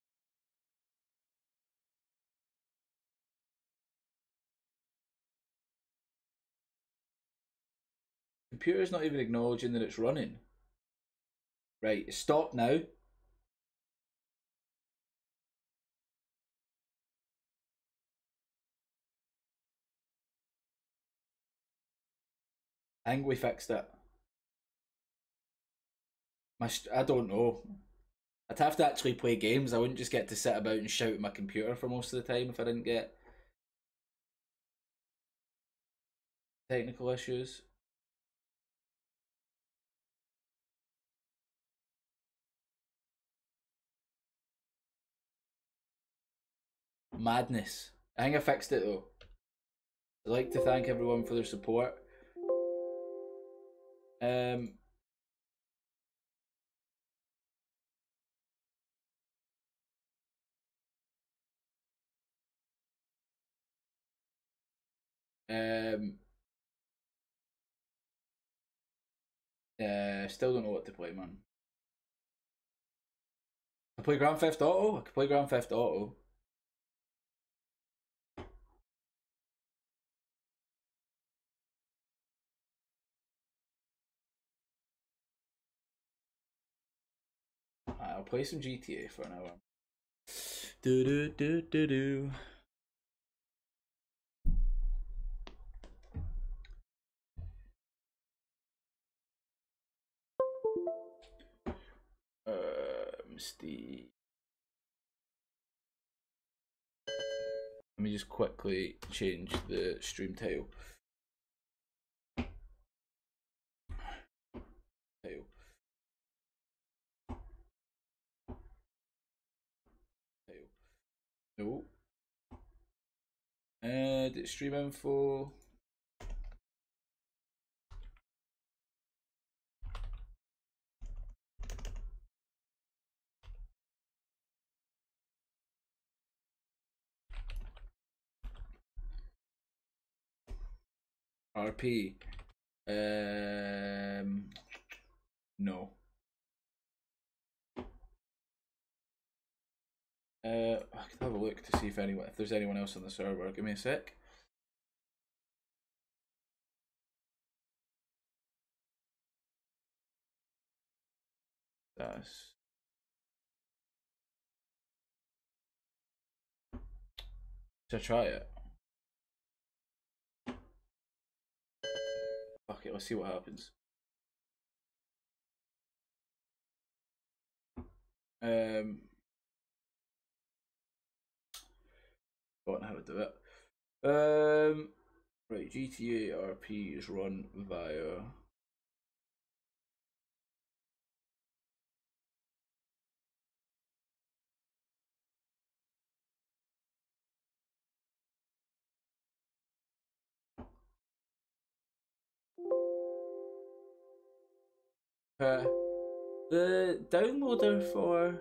Computer's not even acknowledging that it's running. Right, stop now. I think we fixed it. I don't know. I'd have to actually play games. I wouldn't just get to sit about and shout at my computer for most of the time if I didn't get technical issues. Madness. I think I fixed it though. I'd like to thank everyone for their support. Still don't know what to play, man. I play Grand Theft Auto. I could play Grand Theft Auto. I'll play some GTA for an hour. Do do do do do. Steve. Let me just quickly change the stream title. No. Stream info. RP. No. I could have a look to see if there's anyone else on the server. Give me a sec. Should I try it? Fuck it, let's see what happens. Don't know how to do it. Right, GTA RP is run via the downloader for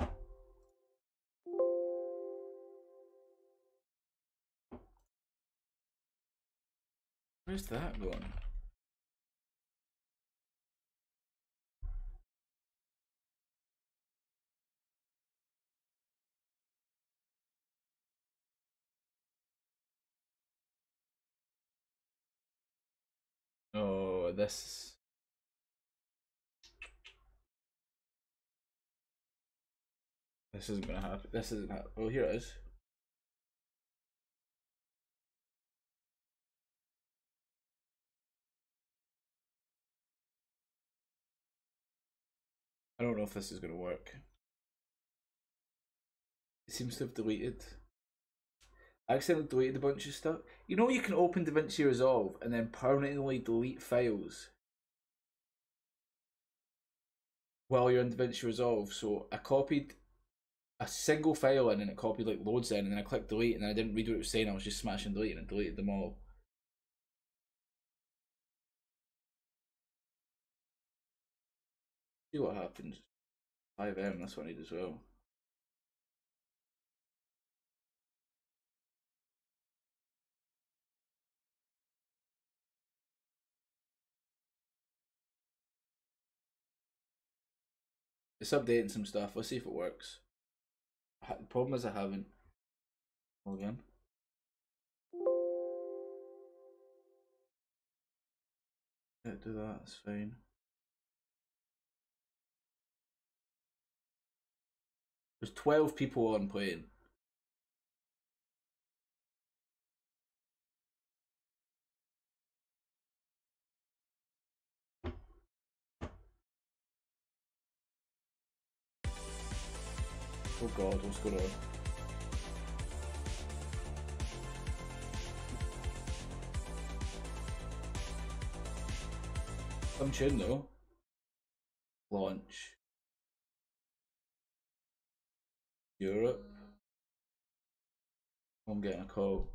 where's that going? Oh, this isn't gonna happen. This isn't happening. Oh, here it is. I don't know if this is gonna work. It seems to have deleted. I accidentally deleted a bunch of stuff. You know, you can open DaVinci Resolve and then permanently delete files while you're in DaVinci Resolve. So I copied a single file in and it copied like loads in, and then I clicked delete and then I didn't read what it was saying. I was just smashing delete and deleted them all. See what happens. 5M, that's what I need as well. It's updating some stuff. Let's see if it works. The problem is I haven't. Hold again. Yeah, do that. It's fine. There's 12 people on playing. Oh god, what's going on? Some tune though. Launch. Europe. I'm getting a call.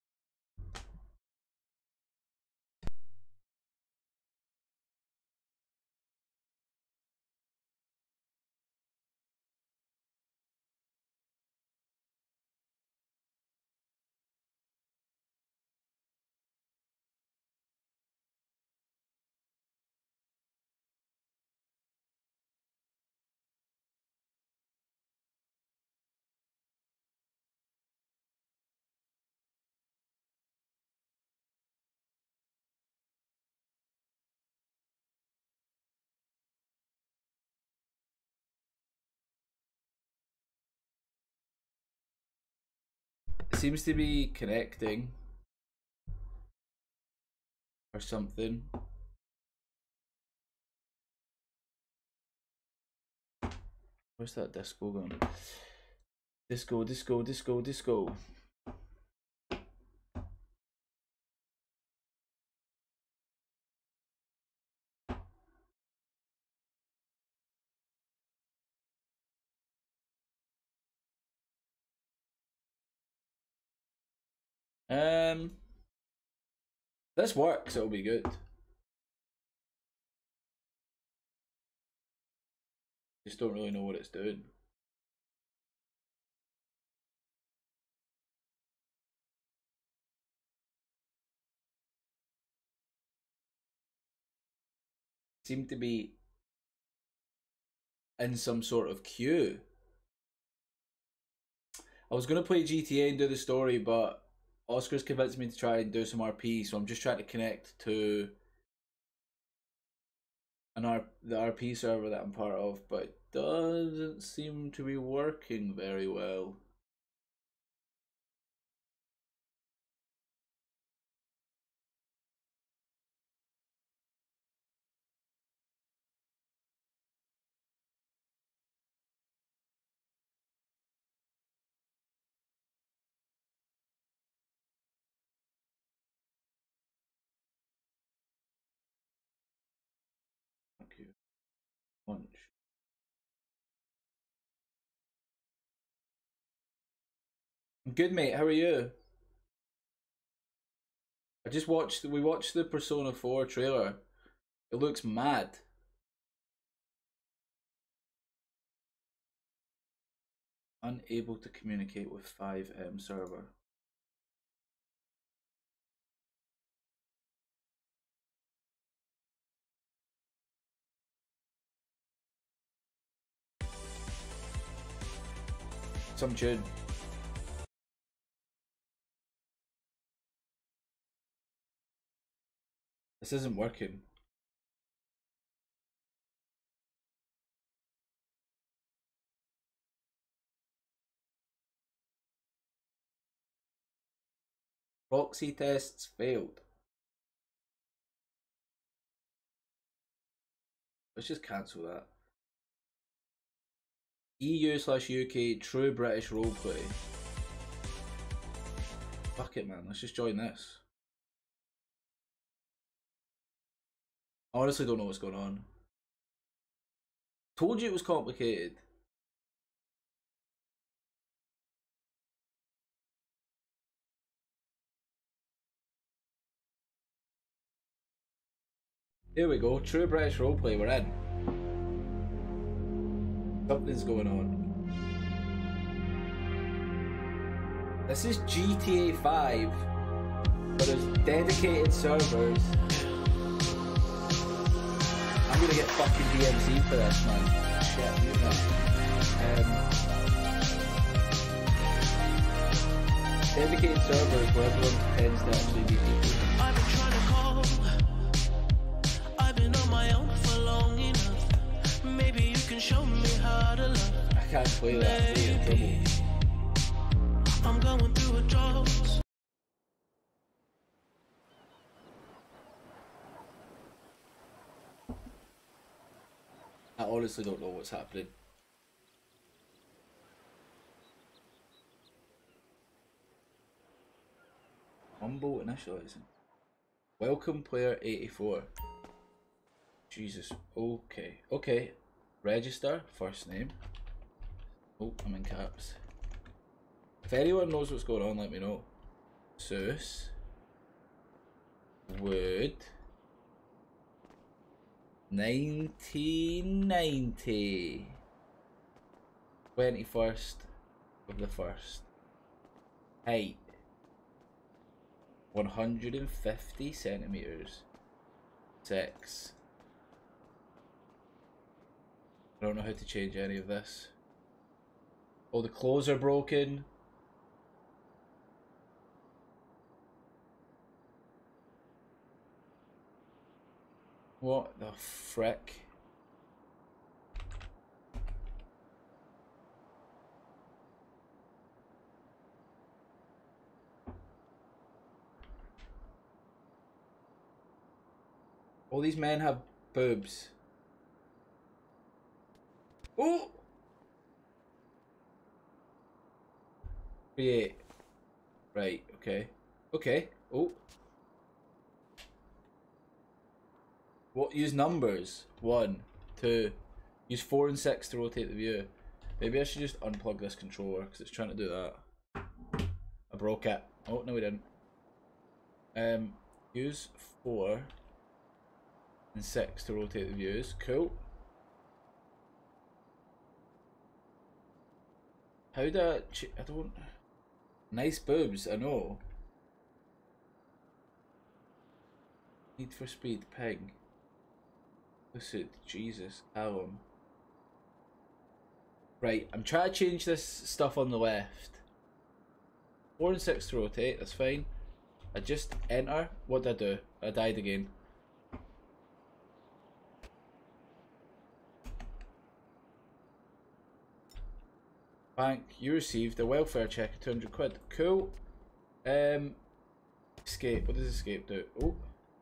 It seems to be connecting or something. Where's that disco going? Disco, disco, disco, disco. This works, it'll be good. Just don't really know what it's doing. Seem to be in some sort of queue. I was going to play GTA and do the story, but Oscar's convinced me to try and do some RP, so I'm just trying to connect to the RP server that I'm part of, but it doesn't seem to be working very well. Okay. Lunch. I'm good, mate. How are you? We watched the Persona 4 trailer. It looks mad. Unable to communicate with 5M server. Some tune. This isn't working. Proxy tests failed. Let's just cancel that. EU/UK True British Roleplay. Fuck it, man. Let's just join this. I honestly don't know what's going on. Told you it was complicated. Here we go. True British Roleplay. We're in. Something's going on. This is GTA 5, but there's dedicated servers. I'm gonna get fucking DMC for this, man. Shit, mute that. Dedicated servers where everyone pretends to actually be people. I've been trying to call. I've been on my own for long enough. Maybe you can show me how to love. I can't play that. I'm in trouble. I'm going through a drought. I honestly don't know what's happening. Enable initializing. Welcome player 84. Jesus. Okay. Okay. Register. First name. Oh, I'm in caps. If anyone knows what's going on, let me know. Zeus. Wood. 1990. 21st of the 1st. Height. 150 centimeters. Sex. I don't know how to change any of this. Oh, the clothes are broken. What the frick? All these men have boobs. Oh! Create. Right, okay. Okay. Oh. What? Use numbers. 1, 2. Use 4 and 6 to rotate the view. Maybe I should just unplug this controller because it's trying to do that. I broke it. Oh, no we didn't. Use 4 and 6 to rotate the views. Cool. How do I don't... Nice boobs, I know. Need for Speed, Pig. Listen, Jesus, Callum. Right, I'm trying to change this stuff on the left. 4 and 6 to rotate, that's fine. I just enter. What did I do? I died again. Bank, you received a welfare check of 200 quid. Cool. Escape. What does escape do? Oh.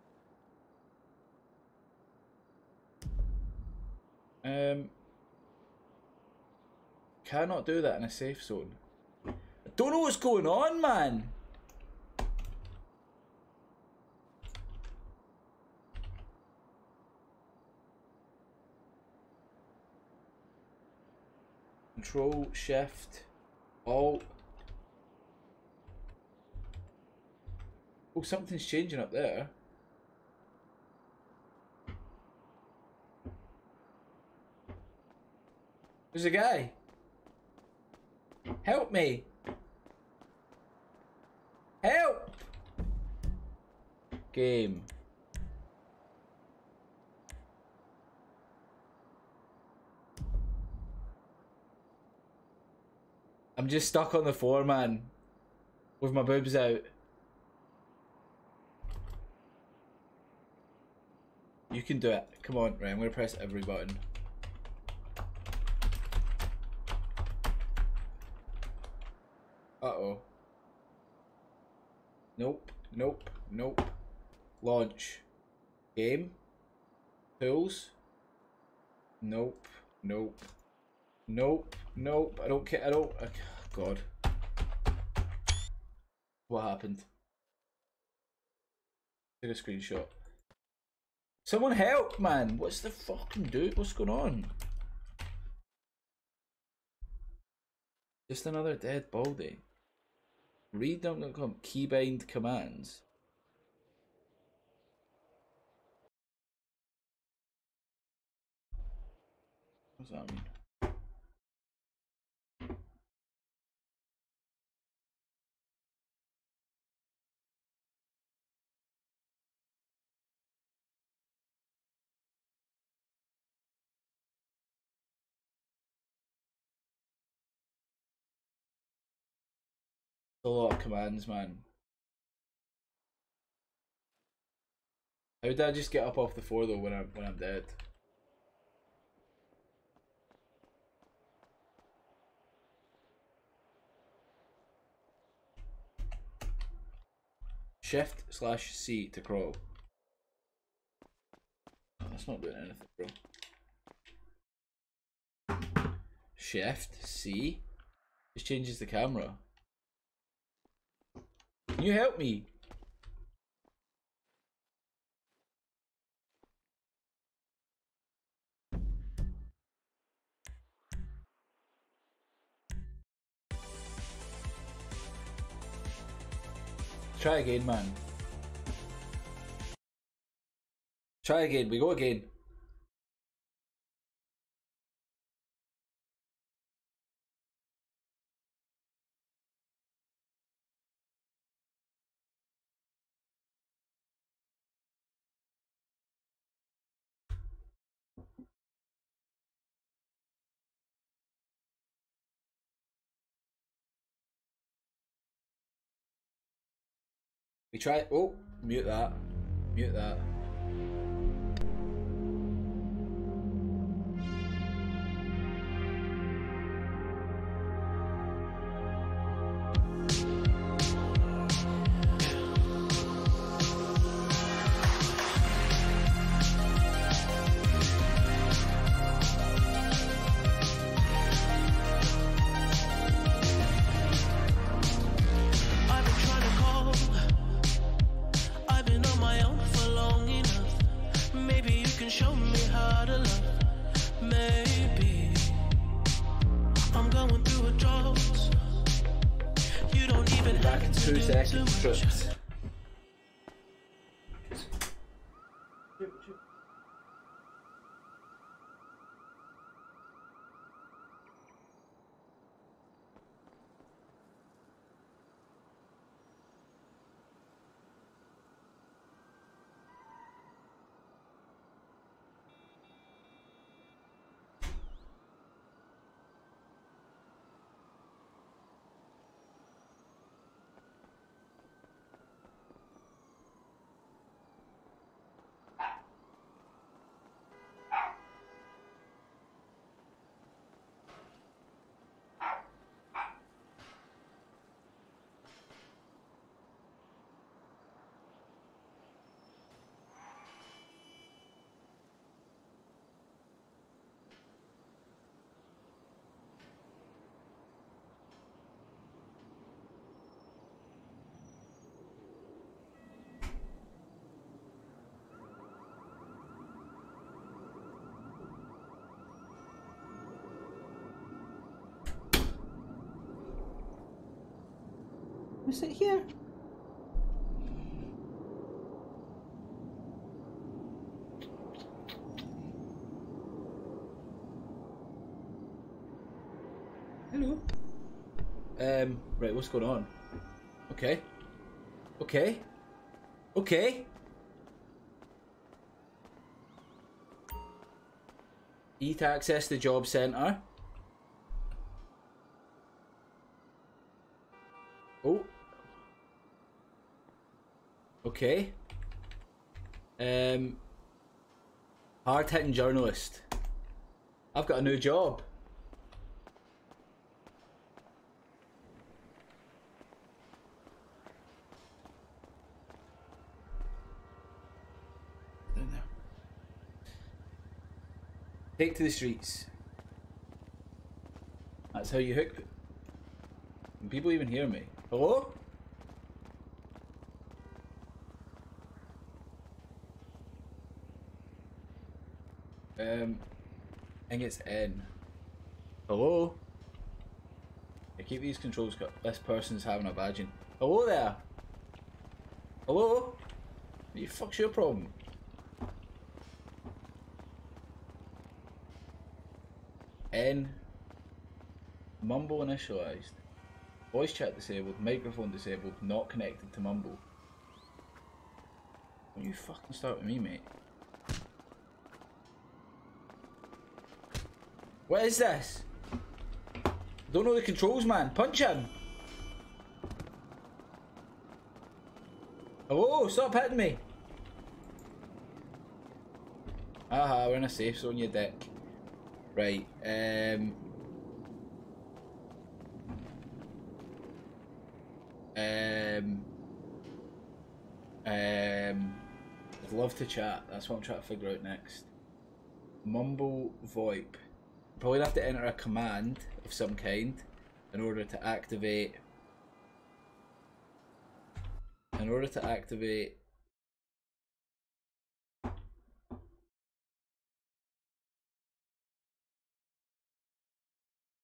Cannot do that in a safe zone. I don't know what's going on, man. Control, Shift, Alt. Oh, something's changing up there. There's a guy. Help me. Help. Game. I'm just stuck on the floor, man. With my boobs out. You can do it. Come on, right, I'm gonna press every button. Uh-oh. Nope, nope, nope. Launch. Game. Tools. Nope, nope. Nope, nope, I don't care, God. What happened? Take a screenshot. Someone help, man! What's the fucking dude? What's going on? Just another dead baldy. Read.com, keybind commands. What does that mean? A lot of commands, man. How did I just get up off the floor though when I'm dead? Shift/C to crawl. Oh, that's not doing anything, bro. Shift/C just changes the camera. Can you help me? Try again, man. Try again. We go again. We try. Oh, mute that. Mute that. I've been trying to call. I've been on my own for long enough. Maybe you can show me how to love. Maybe I'm going through a drought. You don't even Back in have to 2 do seconds. too much. Trips. Is it here? Hello. Right, what's going on? Okay. Okay. Okay. Eat access the job centre. Oh. Okay. Hard-hitting journalist. I've got a new job. Down there. Take to the streets. That's how you hook. Can people even hear me? Hello? I think it's N. Hello? Yeah, keep these controls. This person's having a badging. Hello there? Hello? What the fuck's your problem? N. Mumble initialized. Voice chat disabled. Microphone disabled. Not connected to Mumble. Don't you fucking start with me, mate. What is this? Don't know the controls, man. Punch him. Hello, stop hitting me. Aha, we're in a safe zone, you dick. Right, I'd love to chat. That's what I'm trying to figure out next. Mumble VoIP. Probably have to enter a command of some kind in order to activate. In order to activate.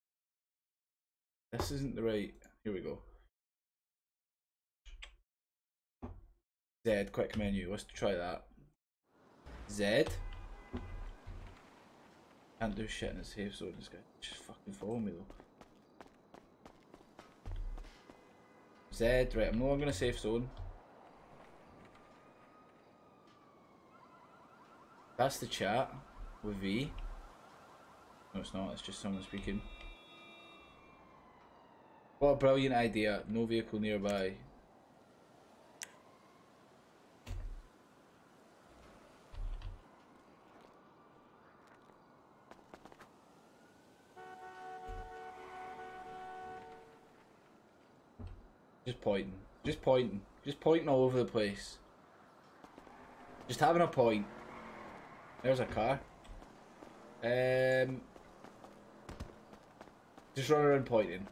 This isn't the right. Here we go. Z, quick menu. Let's try that. Z. Can't do shit in a safe zone. This guy just fucking follow me though. Z, right, I'm no longer in a safe zone. That's the chat with V. No, it's not, it's just someone speaking. What a brilliant idea. No vehicle nearby. Just pointing. Just pointing. Just pointing all over the place. Just having a point. There's a car. Just run around pointing.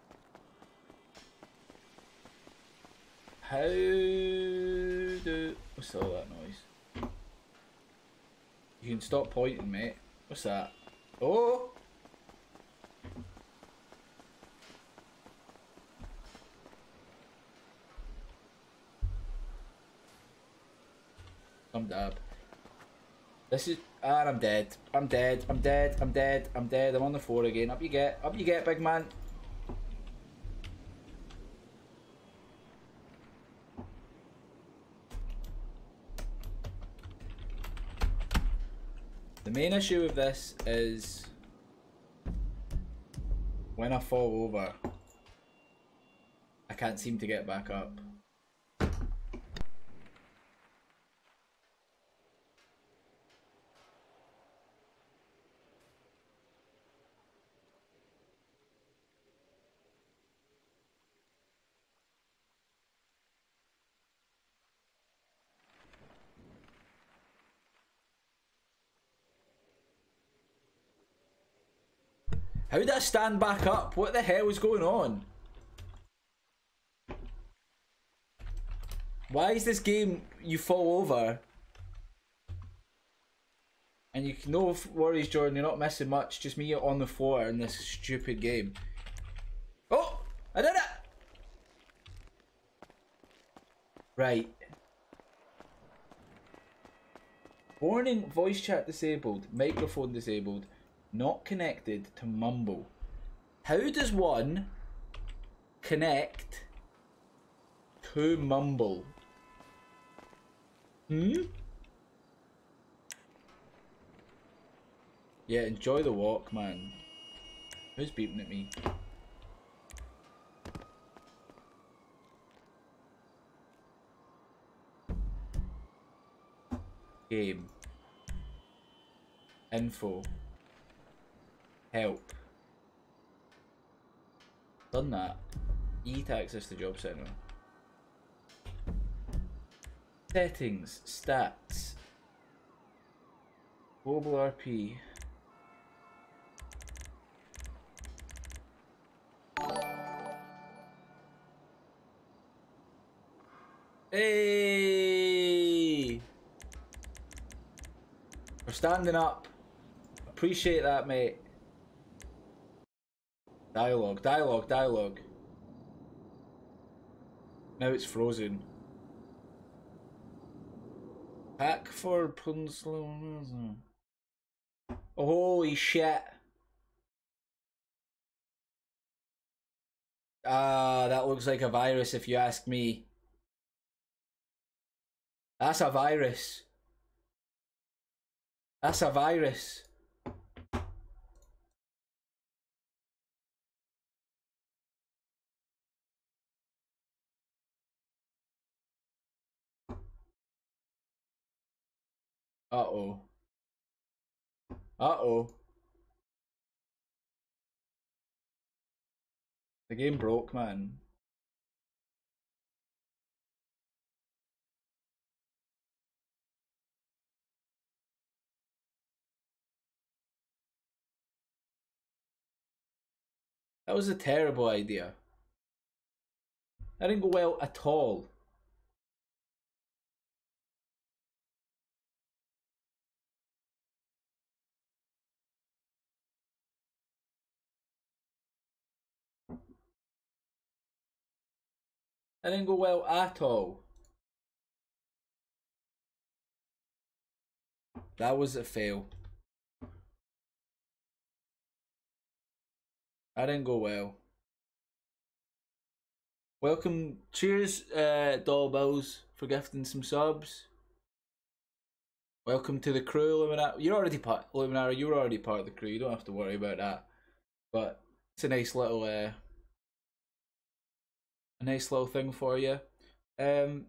How do... What's all that noise? You can stop pointing, mate. What's that? Oh! I'm dab. This is... Ah, I'm dead. I'm dead. I'm dead. I'm dead. I'm dead. I'm on the floor again. Up you get. Up you get, big man. The main issue with this is when I fall over, I can't seem to get back up. How did I stand back up? What the hell is going on? Why is this game you fall over? And you no worries, Jordan, you're not missing much. Just me on the floor in this stupid game. Oh! I did it! Right. Warning, voice chat disabled, microphone disabled. Not connected to Mumble. How does one connect to Mumble? Hmm? Yeah, enjoy the walk, man. Who's beeping at me? Game. Info. Help. Done that. E to access the job center. Settings. Stats. Global RP. Hey! We're standing up. Appreciate that, mate. Dialogue, dialogue, dialogue. Now it's frozen. Pack for Punslow. Oh, holy shit. Ah, that looks like a virus if you ask me. That's a virus. That's a virus. Uh-oh. Uh-oh. The game broke, man. That was a terrible idea. That didn't go well at all. That didn't go well at all. That was a fail. That didn't go well. Welcome, cheers, Doll Bills, for gifting some subs. Welcome to the crew, Luminara. You're already part, Luminara. You were already part of the crew. You don't have to worry about that. But it's a nice little thing for you. I'm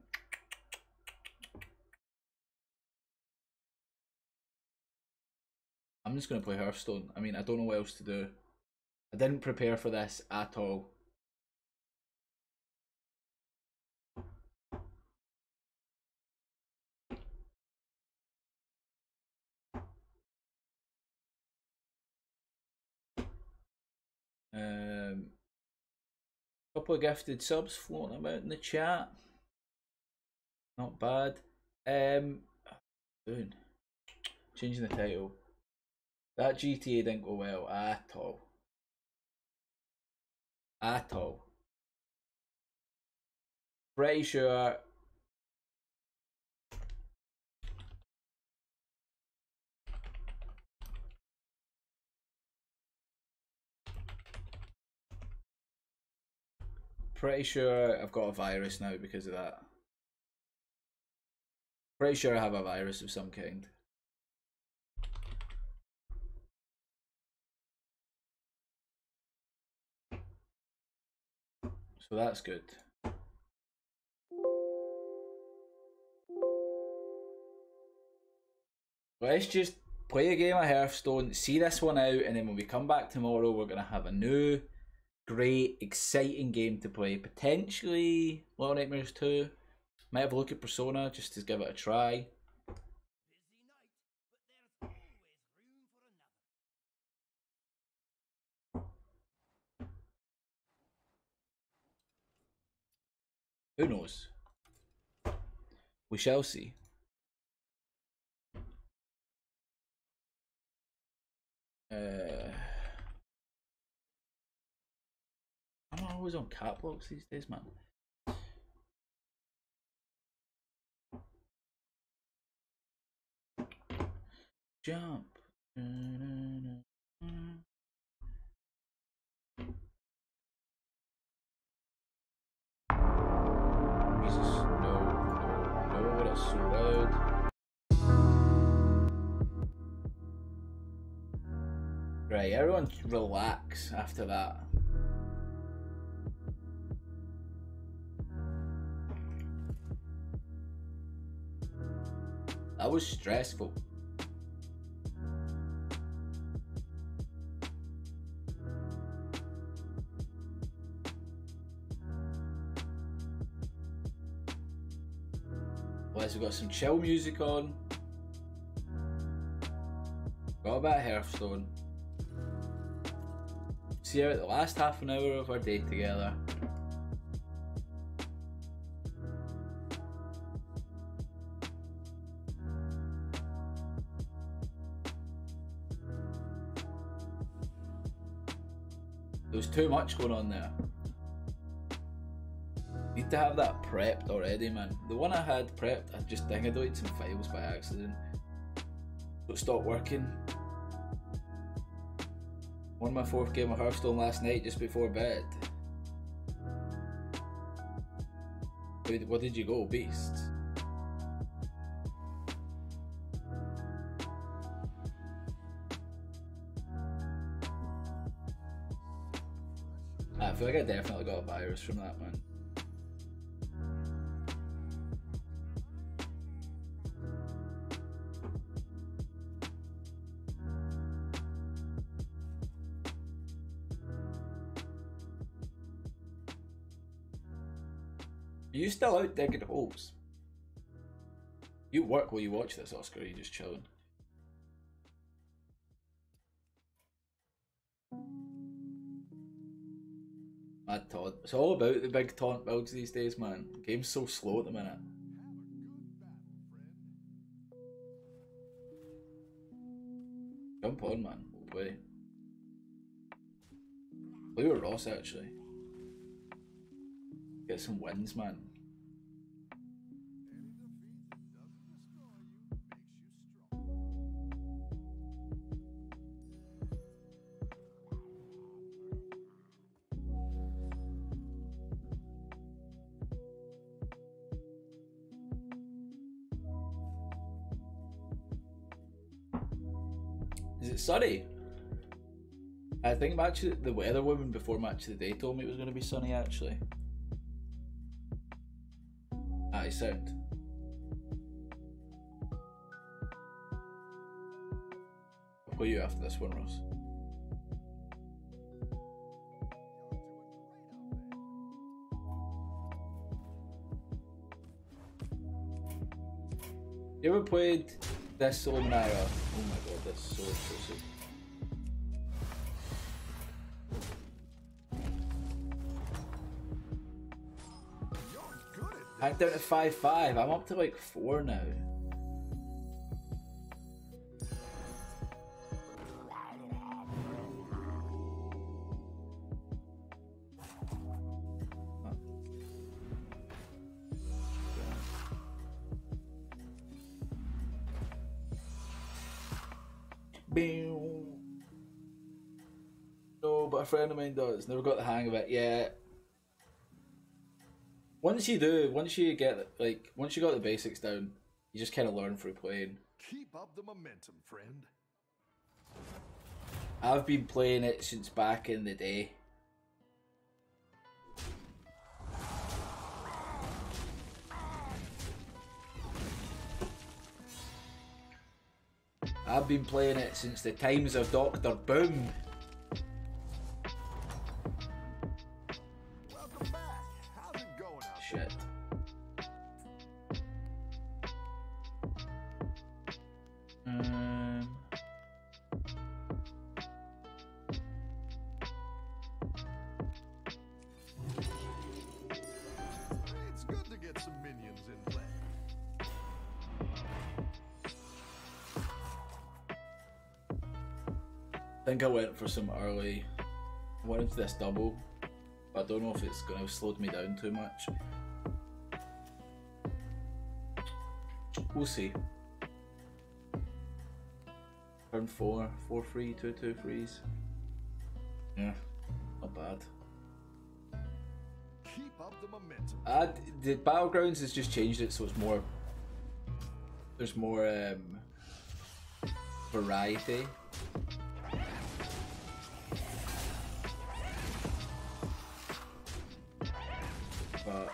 just gonna play Hearthstone. I mean, I don't know what else to do. I didn't prepare for this at all. Couple of gifted subs floating about in the chat. Not bad. Doing. Changing the title. That GTA didn't go well at all. At all. Pretty sure. Pretty sure I've got a virus now because of that. Pretty sure I have a virus of some kind. So that's good. Let's just play a game of Hearthstone, see this one out, and then when we come back tomorrow, we're going to have a new, great, exciting game to play. Potentially Little Nightmares 2. Might have a look at Persona just to give it a try. Who knows? We shall see. I'm always on cap locks these days, man. Jump. Jesus, no, that's so loud. Right, everyone relax after that. That was stressful. We've got some chill music on. Got a bit of Hearthstone. See out the last half an hour of our day together. There was too much going on there. Need to have that prepped already, man. The one I had prepped, I just deleted some files by accident. So it stopped working. Won my 4th game of Hearthstone last night just before bed. Wait, what did you go, Beast? I feel like I definitely got a virus from that, man. Are you still out digging holes? You work while you watch this, Oscar, or are you just chilling? Mad Todd. It's all about the big taunt builds these days, man. The game's so slow at the minute. Jump on, man. We'll play. Play with Ross, actually. Get some wins, man. Is it sunny? I think match the weather woman before Match of the Day told me it was going to be sunny actually. Aye, sound. I'll call you after this one, Ross. You ever played this Luminara? Oh my god, that's so exclusive. I'm down to 5-5. I'm up to like 4 now. No, but a friend of mine does. Never got the hang of it yet. Once you get like, once you got the basics down, you just kind of learn through playing. Keep up the momentum, friend. I've been playing it since back in the day. I've been playing it since the times of Dr. Boom. Welcome back. How's it going out Shit. It's good to get some minions in play. I think I went for some early. I went into this double, but I don't know if it's going to have slowed me down too much. We'll see. Turn 4, 4-3, 2-2 freeze. Yeah, not bad. Keep up the momentum. The Battlegrounds has just changed it so it's more. There's more variety. But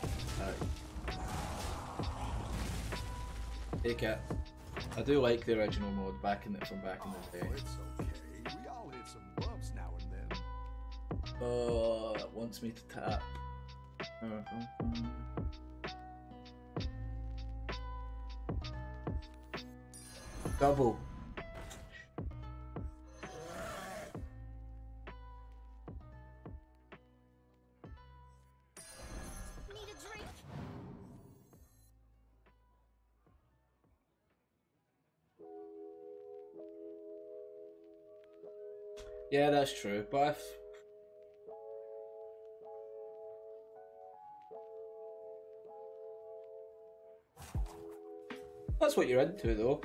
take it. I do like the original mode from back in the day. It's okay. We all hit some bumps now and then. Oh, it wants me to tap. Double. Yeah, that's true, but if that's what you're into, though.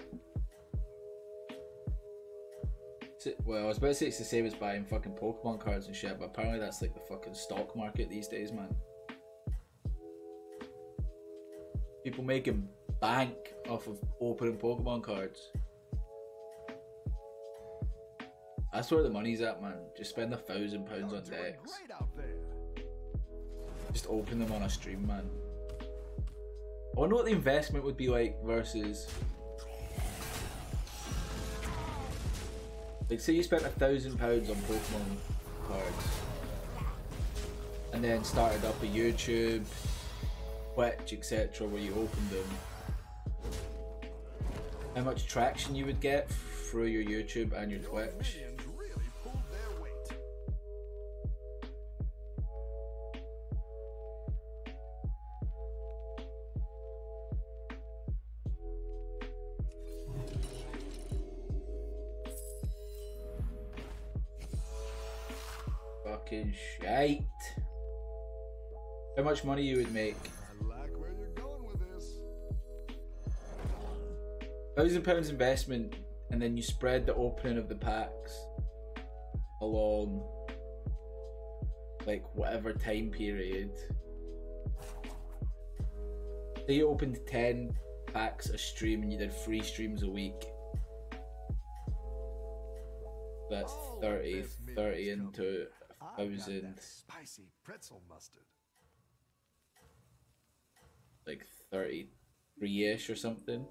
Well, I was about to say it's the same as buying fucking Pokemon cards and shit, but apparently that's like the fucking stock market these days, man. People making bank off of opening Pokemon cards. That's where the money's at, man. Just spend £1,000 on decks. Great out there. Just open them on a stream, man. I wonder what the investment would be like versus, like, say you spent £1,000 on Pokemon cards and then started up a YouTube, Twitch, etc., where you opened them. How much traction you would get through your YouTube and your Twitch. Really pulled their weight. Fucking shite. How much money you would make? I like where you're going with this. £1,000 investment, and then you spread the opening of the packs along like whatever time period. Say you opened 10 packs a stream and you did 3 streams a week. That's Oh, 30, this meat 30 is into I've got 1,000, that spicy pretzel mustard. like 33-ish or something.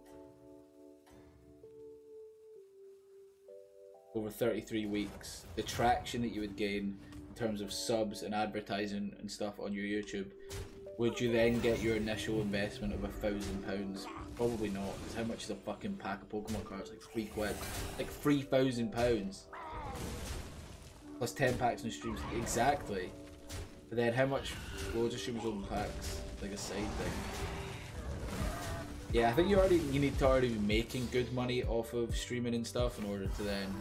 Over 33 weeks, the traction that you would gain in terms of subs and advertising and stuff on your YouTube, would you then get your initial investment of £1,000? Probably not, because how much is a fucking pack of Pokemon cards? Like £3. Like £3,000. Plus 10 packs in streams. Exactly. But then how much loads of streamers open packs? Like a side thing. Yeah, I think you need to already be making good money off of streaming and stuff in order to then.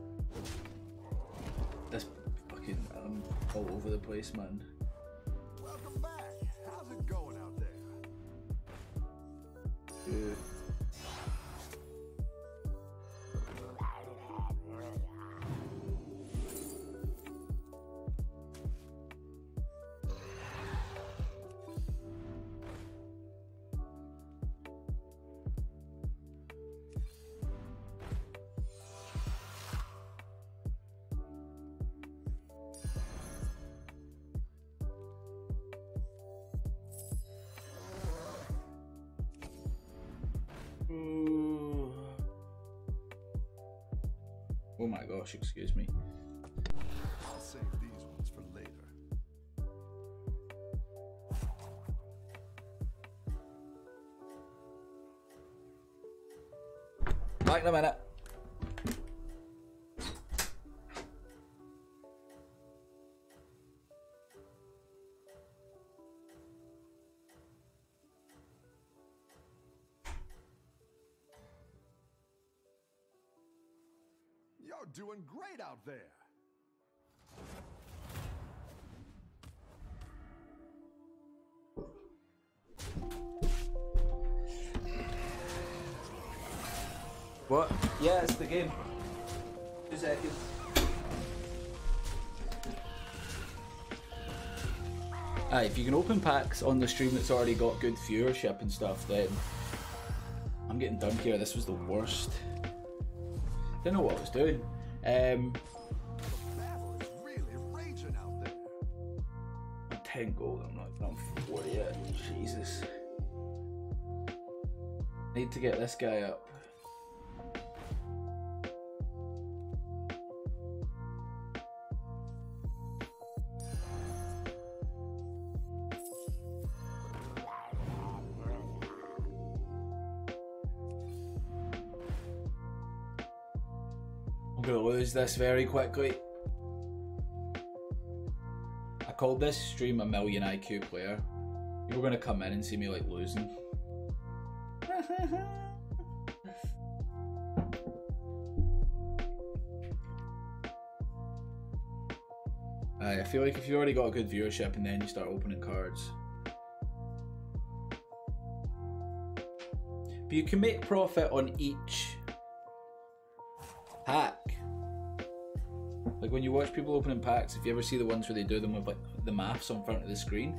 That's fucking. I'm all over the place, man. Welcome back. How's it going out there? Dude. Oh my gosh, excuse me. I'll save these ones for later. Back in a minute. You're doing great out there. What? Yeah, it's the game. 2 seconds. If you can open packs on the stream that's already got good viewership and stuff, then I'm getting done here. This was the worst. Didn't know what I was doing. The battle is really raging out there. I'm 10 gold. I'm 40 yet. Jesus. Need to get this guy up. I'm gonna lose this very quickly. I called this stream a million IQ player. People are gonna come in and see me like losing. I feel like if you already got a good viewership and then you start opening cards. But you can make profit on each pack. Like when you watch people opening packs, if you ever see the ones where they do them with like the maths on front of the screen.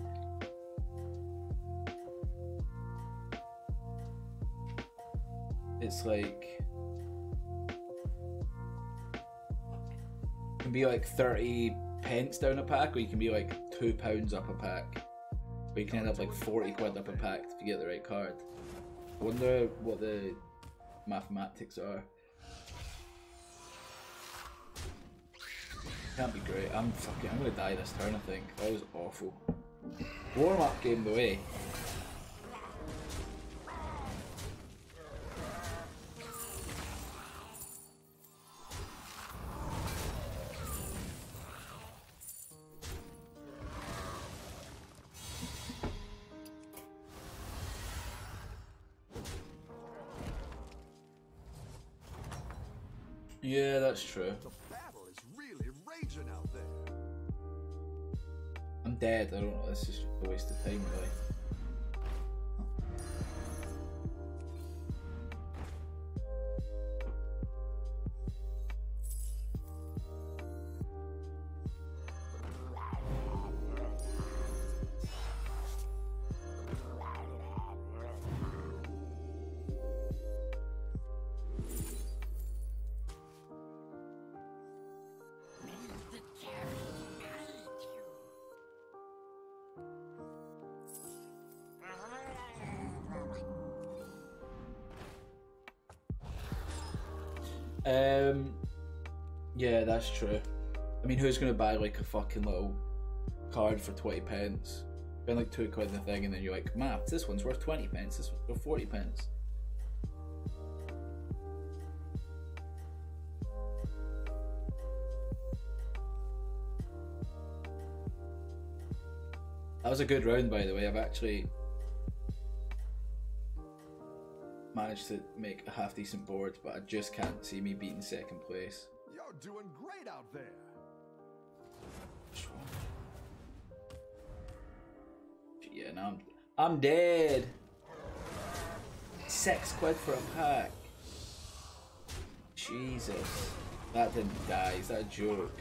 It's like it can be like 30 pence down a pack, or you can be like £2 up a pack. Or you can end up like 40 quid up a pack if you get the right card. I wonder what the mathematics are. Can't be great. I'm gonna die this turn, I think. That was awful. Warm up game the way. Yeah, that's true. The battle is really raging out there. I'm dead. I don't know. This is just a waste of time, really. Yeah, that's true. I mean, who's gonna buy like a fucking little card for 20 pence? Spend like £2 in the thing, and then you're like, maths, this one's worth 20 pence, this one's worth 40 pence. That was a good round, by the way. I've actually managed to make a half decent board, but I just can't see me beating second place. You're doing great out there. Yeah, now I'm dead. £6 for a pack. Jesus, that didn't die. Is that a joke?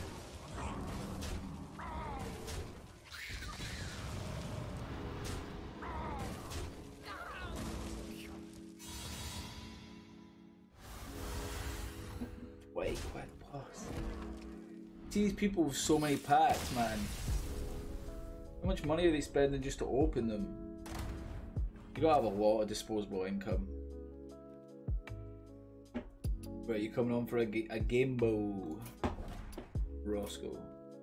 £20 plus. See these people with so many packs, man. How much money are they spending just to open them? You gotta have a lot of disposable income. Right, you coming on for a game bow, Roscoe?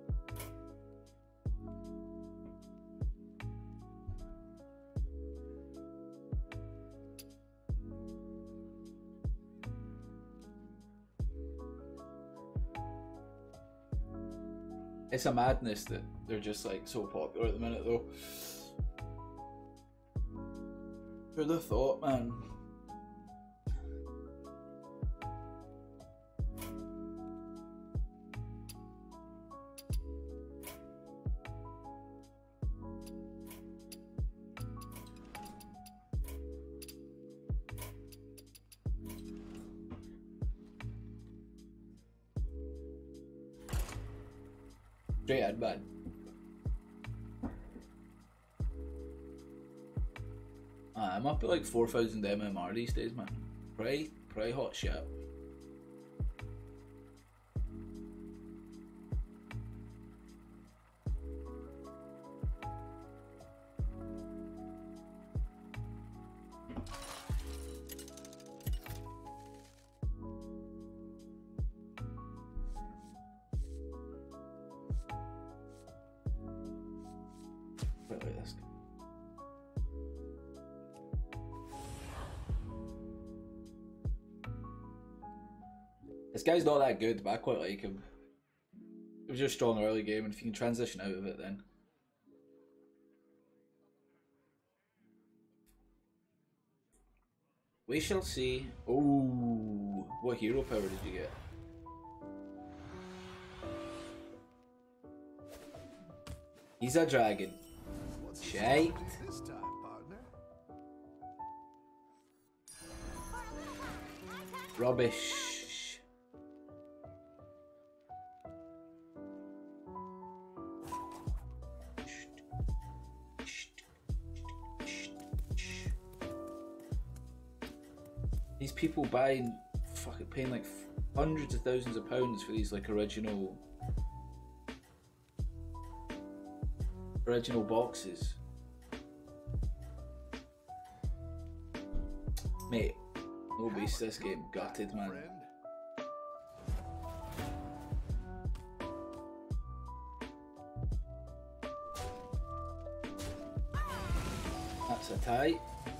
It's a madness that they're just like so popular at the minute, though. Who'd have thought, man? Straight out bad. I'm up at like 4,000 MMR these days, man. Pretty hot shit. This guy's not that good, but I quite like him. It was just a strong early game, and if you can transition out of it, then. We shall see. Oh, what hero power did you get? He's a dragon. Shite. This time, partner. Rubbish. These people buying, fucking paying like hundreds of thousands of pounds for these like original boxes. Mate, no beast, this game gutted, man. That's a tie.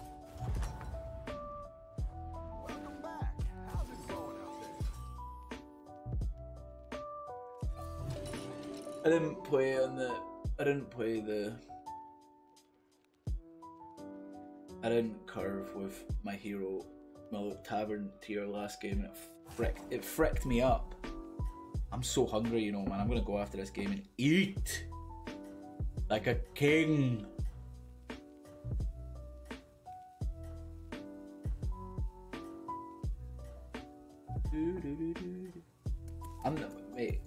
Welcome back. How's it going out there? I didn't play on the. I didn't curve with my hero, my little tavern tier last game, and it fricked me up. I'm so hungry, you know, man. I'm gonna go after this game and eat like a king. Mate.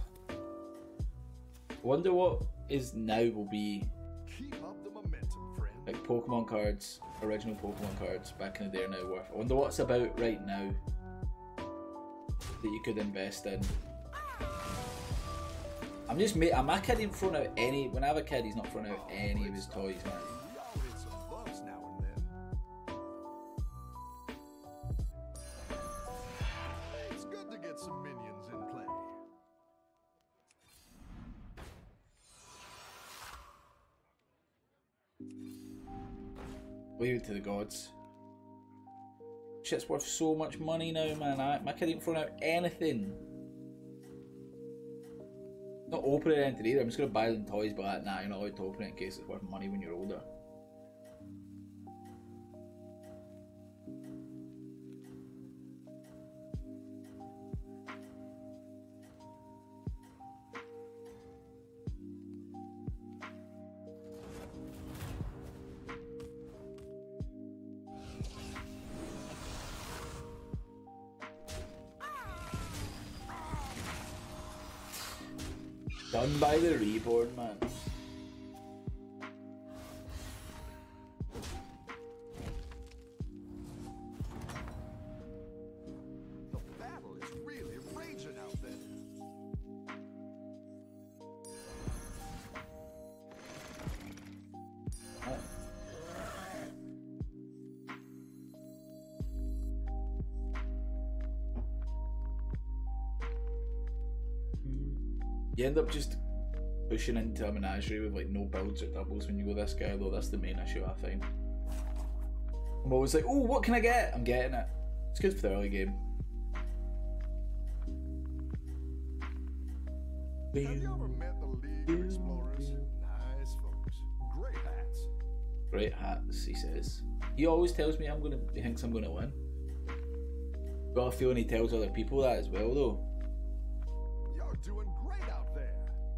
I wonder what is now will be. Keep up the momentum, friend. Like Pokemon cards, original Pokemon cards back in the day are now worth. I wonder what's about right now that you could invest in. I'm a kid ain't throwing out any. When I have a kid, he's not throwing out any of his toys, man. We all hit some bumps now and then. Leave it to the gods. Shit's worth so much money now, man. My kid ain't throwing out anything. Not opening anything either. I'm just gonna buy them toys, but like, nah, you're not allowed to open it in case it's worth money when you're older. Done by the Reborn, man. The battle is really raging out there. You end up just pushing into a menagerie with like no builds or doubles when you go this guy, though. That's the main issue I find. I'm always like, oh, what can I get? I'm getting it. It's good for the early game. Have you ever met the League of Explorers? Nice folks. Great hats. Great hats, he says. He always tells me he thinks I'm gonna win. Got a feeling he tells other people that as well, though. You're doing great out there.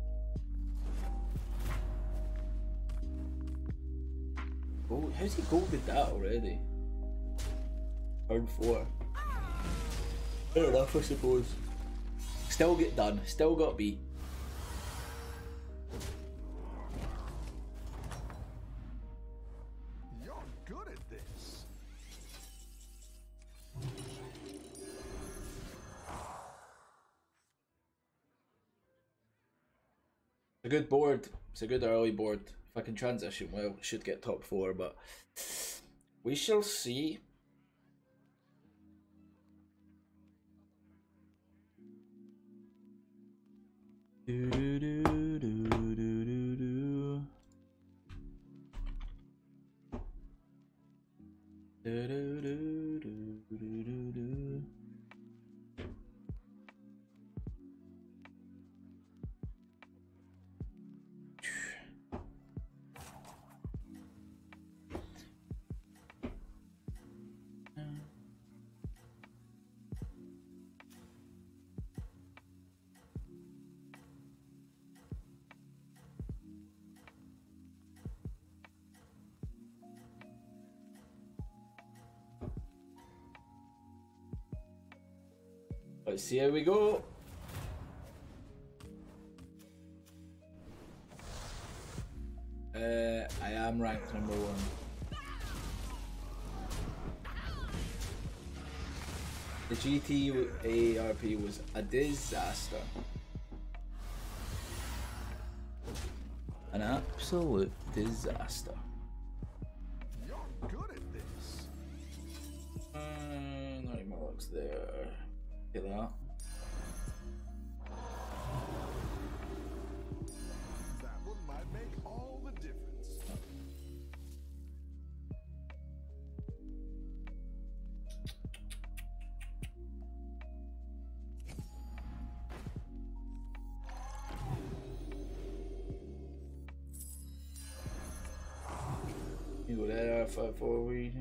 Oh, how's he golded that already? Turn 4. Fair enough, I suppose. Still get done. Still got beat. You're good at this. It's a good board. It's a good early board. If I can transition well, I should get top 4, but we shall see. Let's see how we go. I am ranked number 1. The GT ARP was a disaster. An absolute disaster. You're good at this. Not even looks there. Get that. That one might make all the difference. You go there, 5-4 we.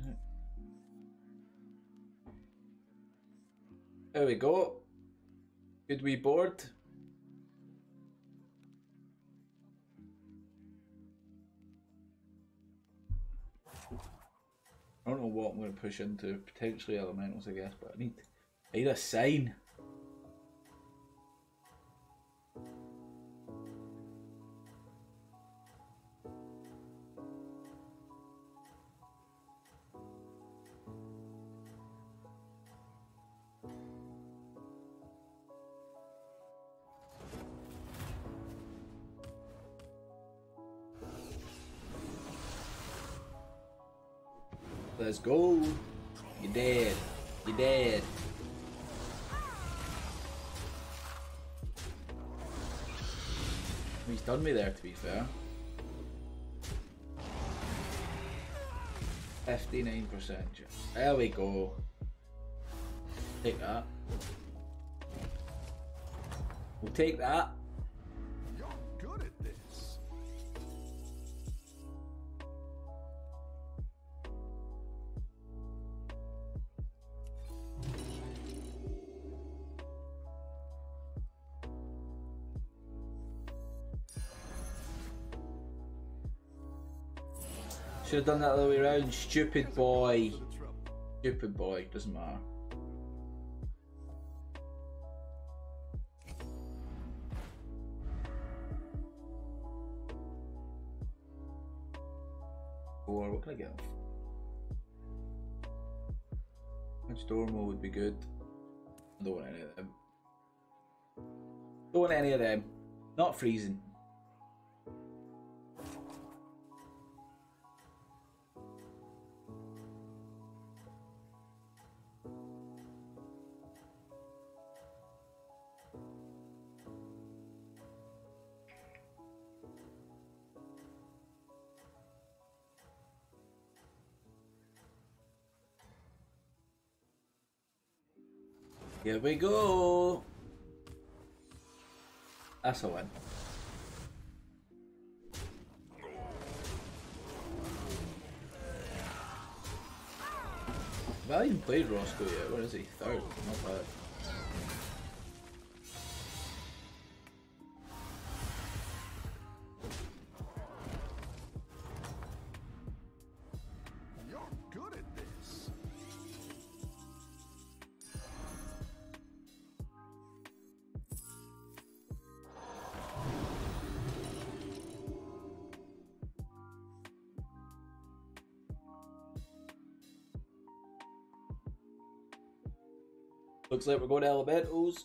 There we go. Good wee board. I don't know what I'm going to push into. Potentially elementals, I guess, but I need a sign. Let's go. You're dead. You're dead. He's done me there, to be fair. 59%. There we go. Take that. We'll take that. You're good at this. Should have done that the other way around. Stupid boy. Stupid boy. Doesn't matter. Or what can I get? Which Dormo would be good? I don't want any of them. Don't want any of them. Not freezing. Here we go. That's a win. Have I even played Roscoe yet? Where is he? Third. Not bad. You're good at this. Looks like we're going to Elementals.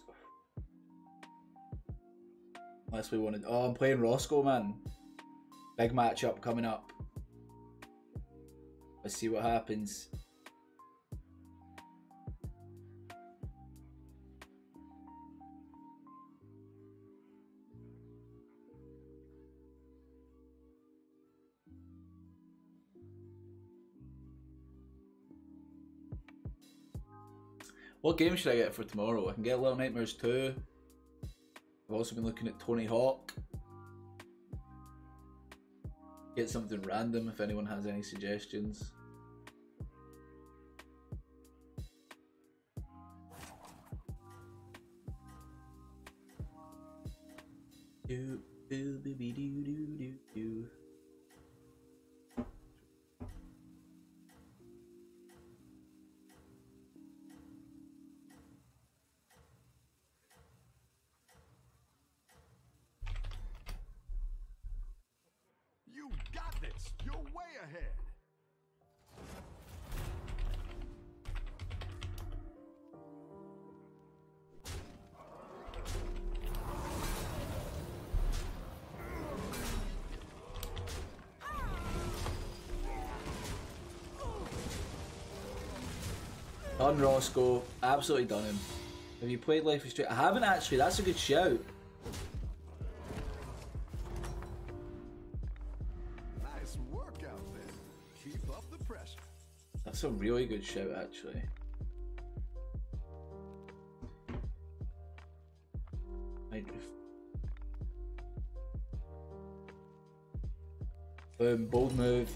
Unless we wanted. Oh, I'm playing Roscoe, man. Big matchup coming up. Let's see what happens. What game should I get for tomorrow? I can get Little Nightmares 2. I've also been looking at Tony Hawk. Get something random if anyone has any suggestions. Do do do do do do do. You got this. You're way ahead. Done Roscoe, absolutely done him. Have you played Life is Strange? I haven't actually, that's a good shout. Nice work out there. Keep up the pressure. That's a really good shout actually. Boom, bold move.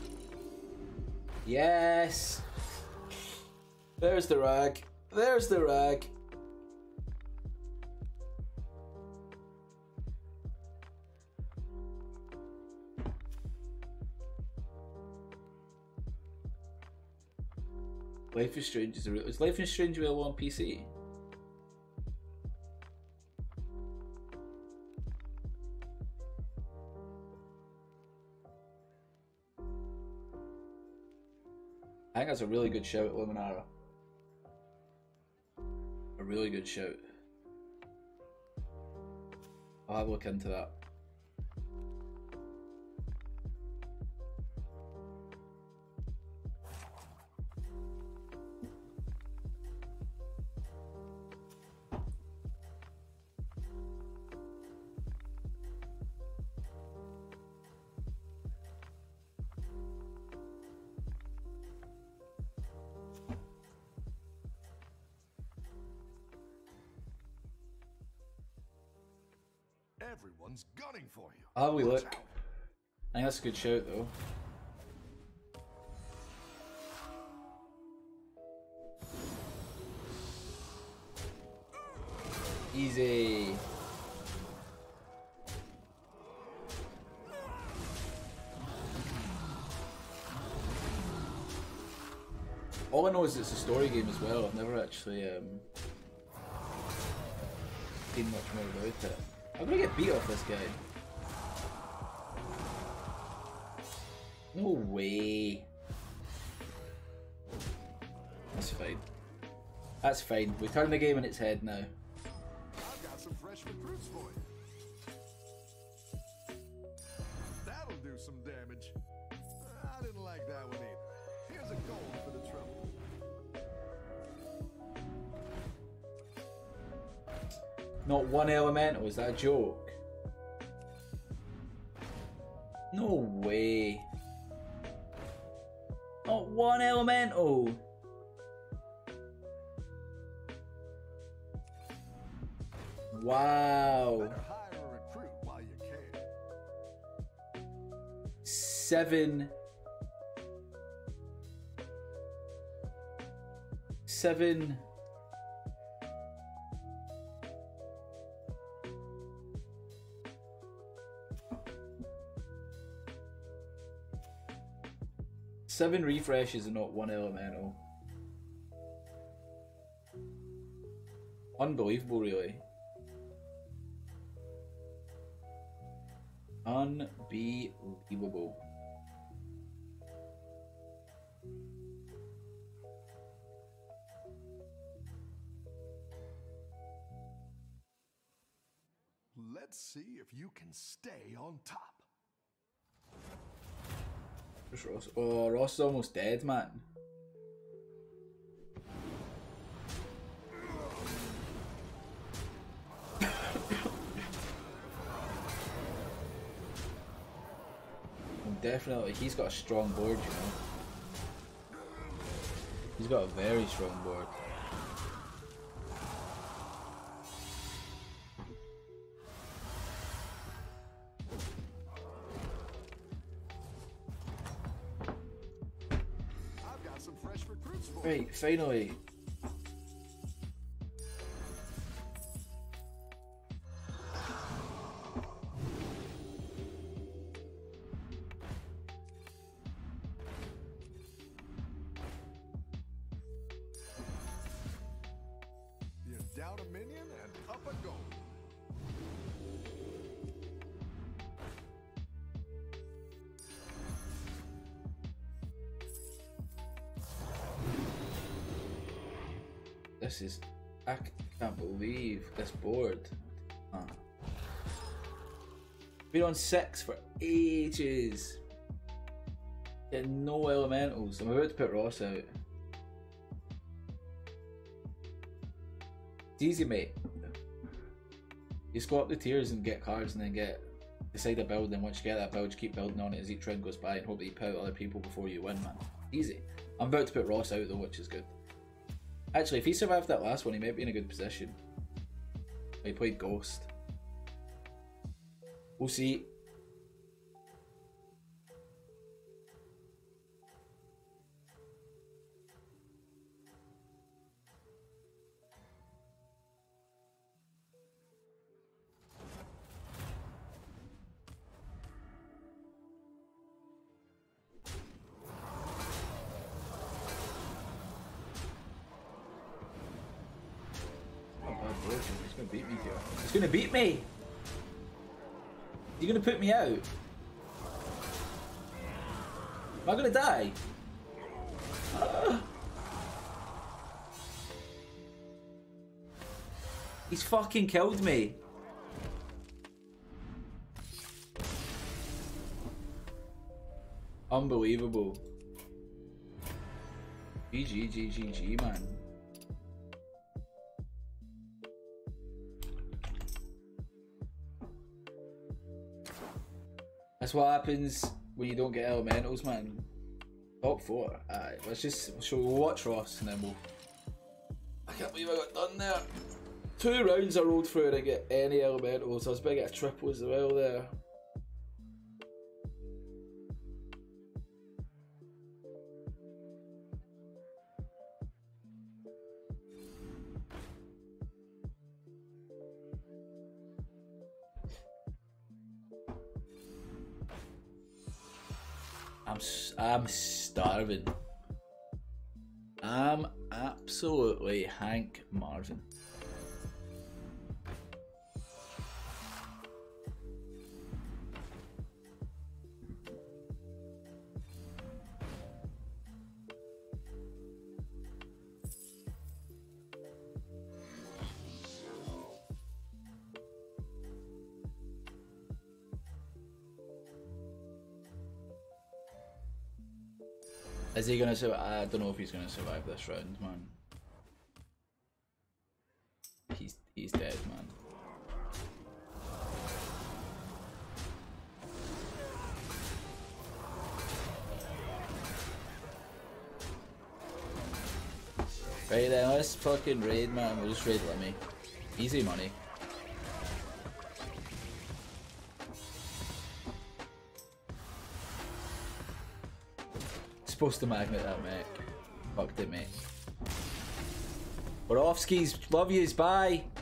Yes! There's the rag. There's the rag. Life is Strange is a real. Is Life is Strange available on PC? I think that's a really good shout, Luminara. A really good shout. I'll have a look into that. Everyone's gunning for you. I'll have a wee Watch look. out. I think that's a good shout though. Easy. All I know is it's a story game as well. I've never actually seen much more about it. I'm gonna get beat off this guy. No way. That's fine. That's fine. We turn the game on its head now. I've got some fresh recruits for you. That'll do some damage. I didn't like that one either. Here's a gold for the trouble. Not one elemental, is that a joke? No way. Not one elemental. Wow. Better hire a recruit while you can. 7. 7. Seven refreshes and not one elemental. Unbelievable, really. Unbelievable. Let's see if you can stay on top. Where's Ross? Oh, Ross is almost dead, man. Definitely, he's got a strong board, you know. He's got a very strong board. I've got some fresh recruits for you. Right, finally. You're down a minion and up a gold. This is... I can't believe this board. Been on 6 for ages. Getting no elementals. I'm about to put Ross out. It's easy, mate. You go up the tiers and get cards and then decide a build, and once you get that build you keep building on it as each round goes by and hope that you put out other people before you win, man. Easy. I'm about to put Ross out though, which is good. Actually, if he survived that last one, he might be in a good position. He played Ghost. We'll see. He's gonna beat me here. He's gonna beat me! You're gonna put me out? Am I gonna die? He's fucking killed me. Unbelievable. GG, man. That's what happens when you don't get elementals, man. Top 4. Alright, we'll watch Ross and then we'll... I can't believe I got done there. 2 rounds I rolled through and I get any elementals. I was about to get a triple as well there. I'm starving. I'm absolutely Hank Marvin. Is he gonna survive? I don't know if he's gonna survive this round, man. He's dead, man. Right then, let's fucking raid, man. We'll just raid Lemmy. Easy money. Supposed to magnet that mech. Fucked it, mate. We're off, skis. Love yous. Bye.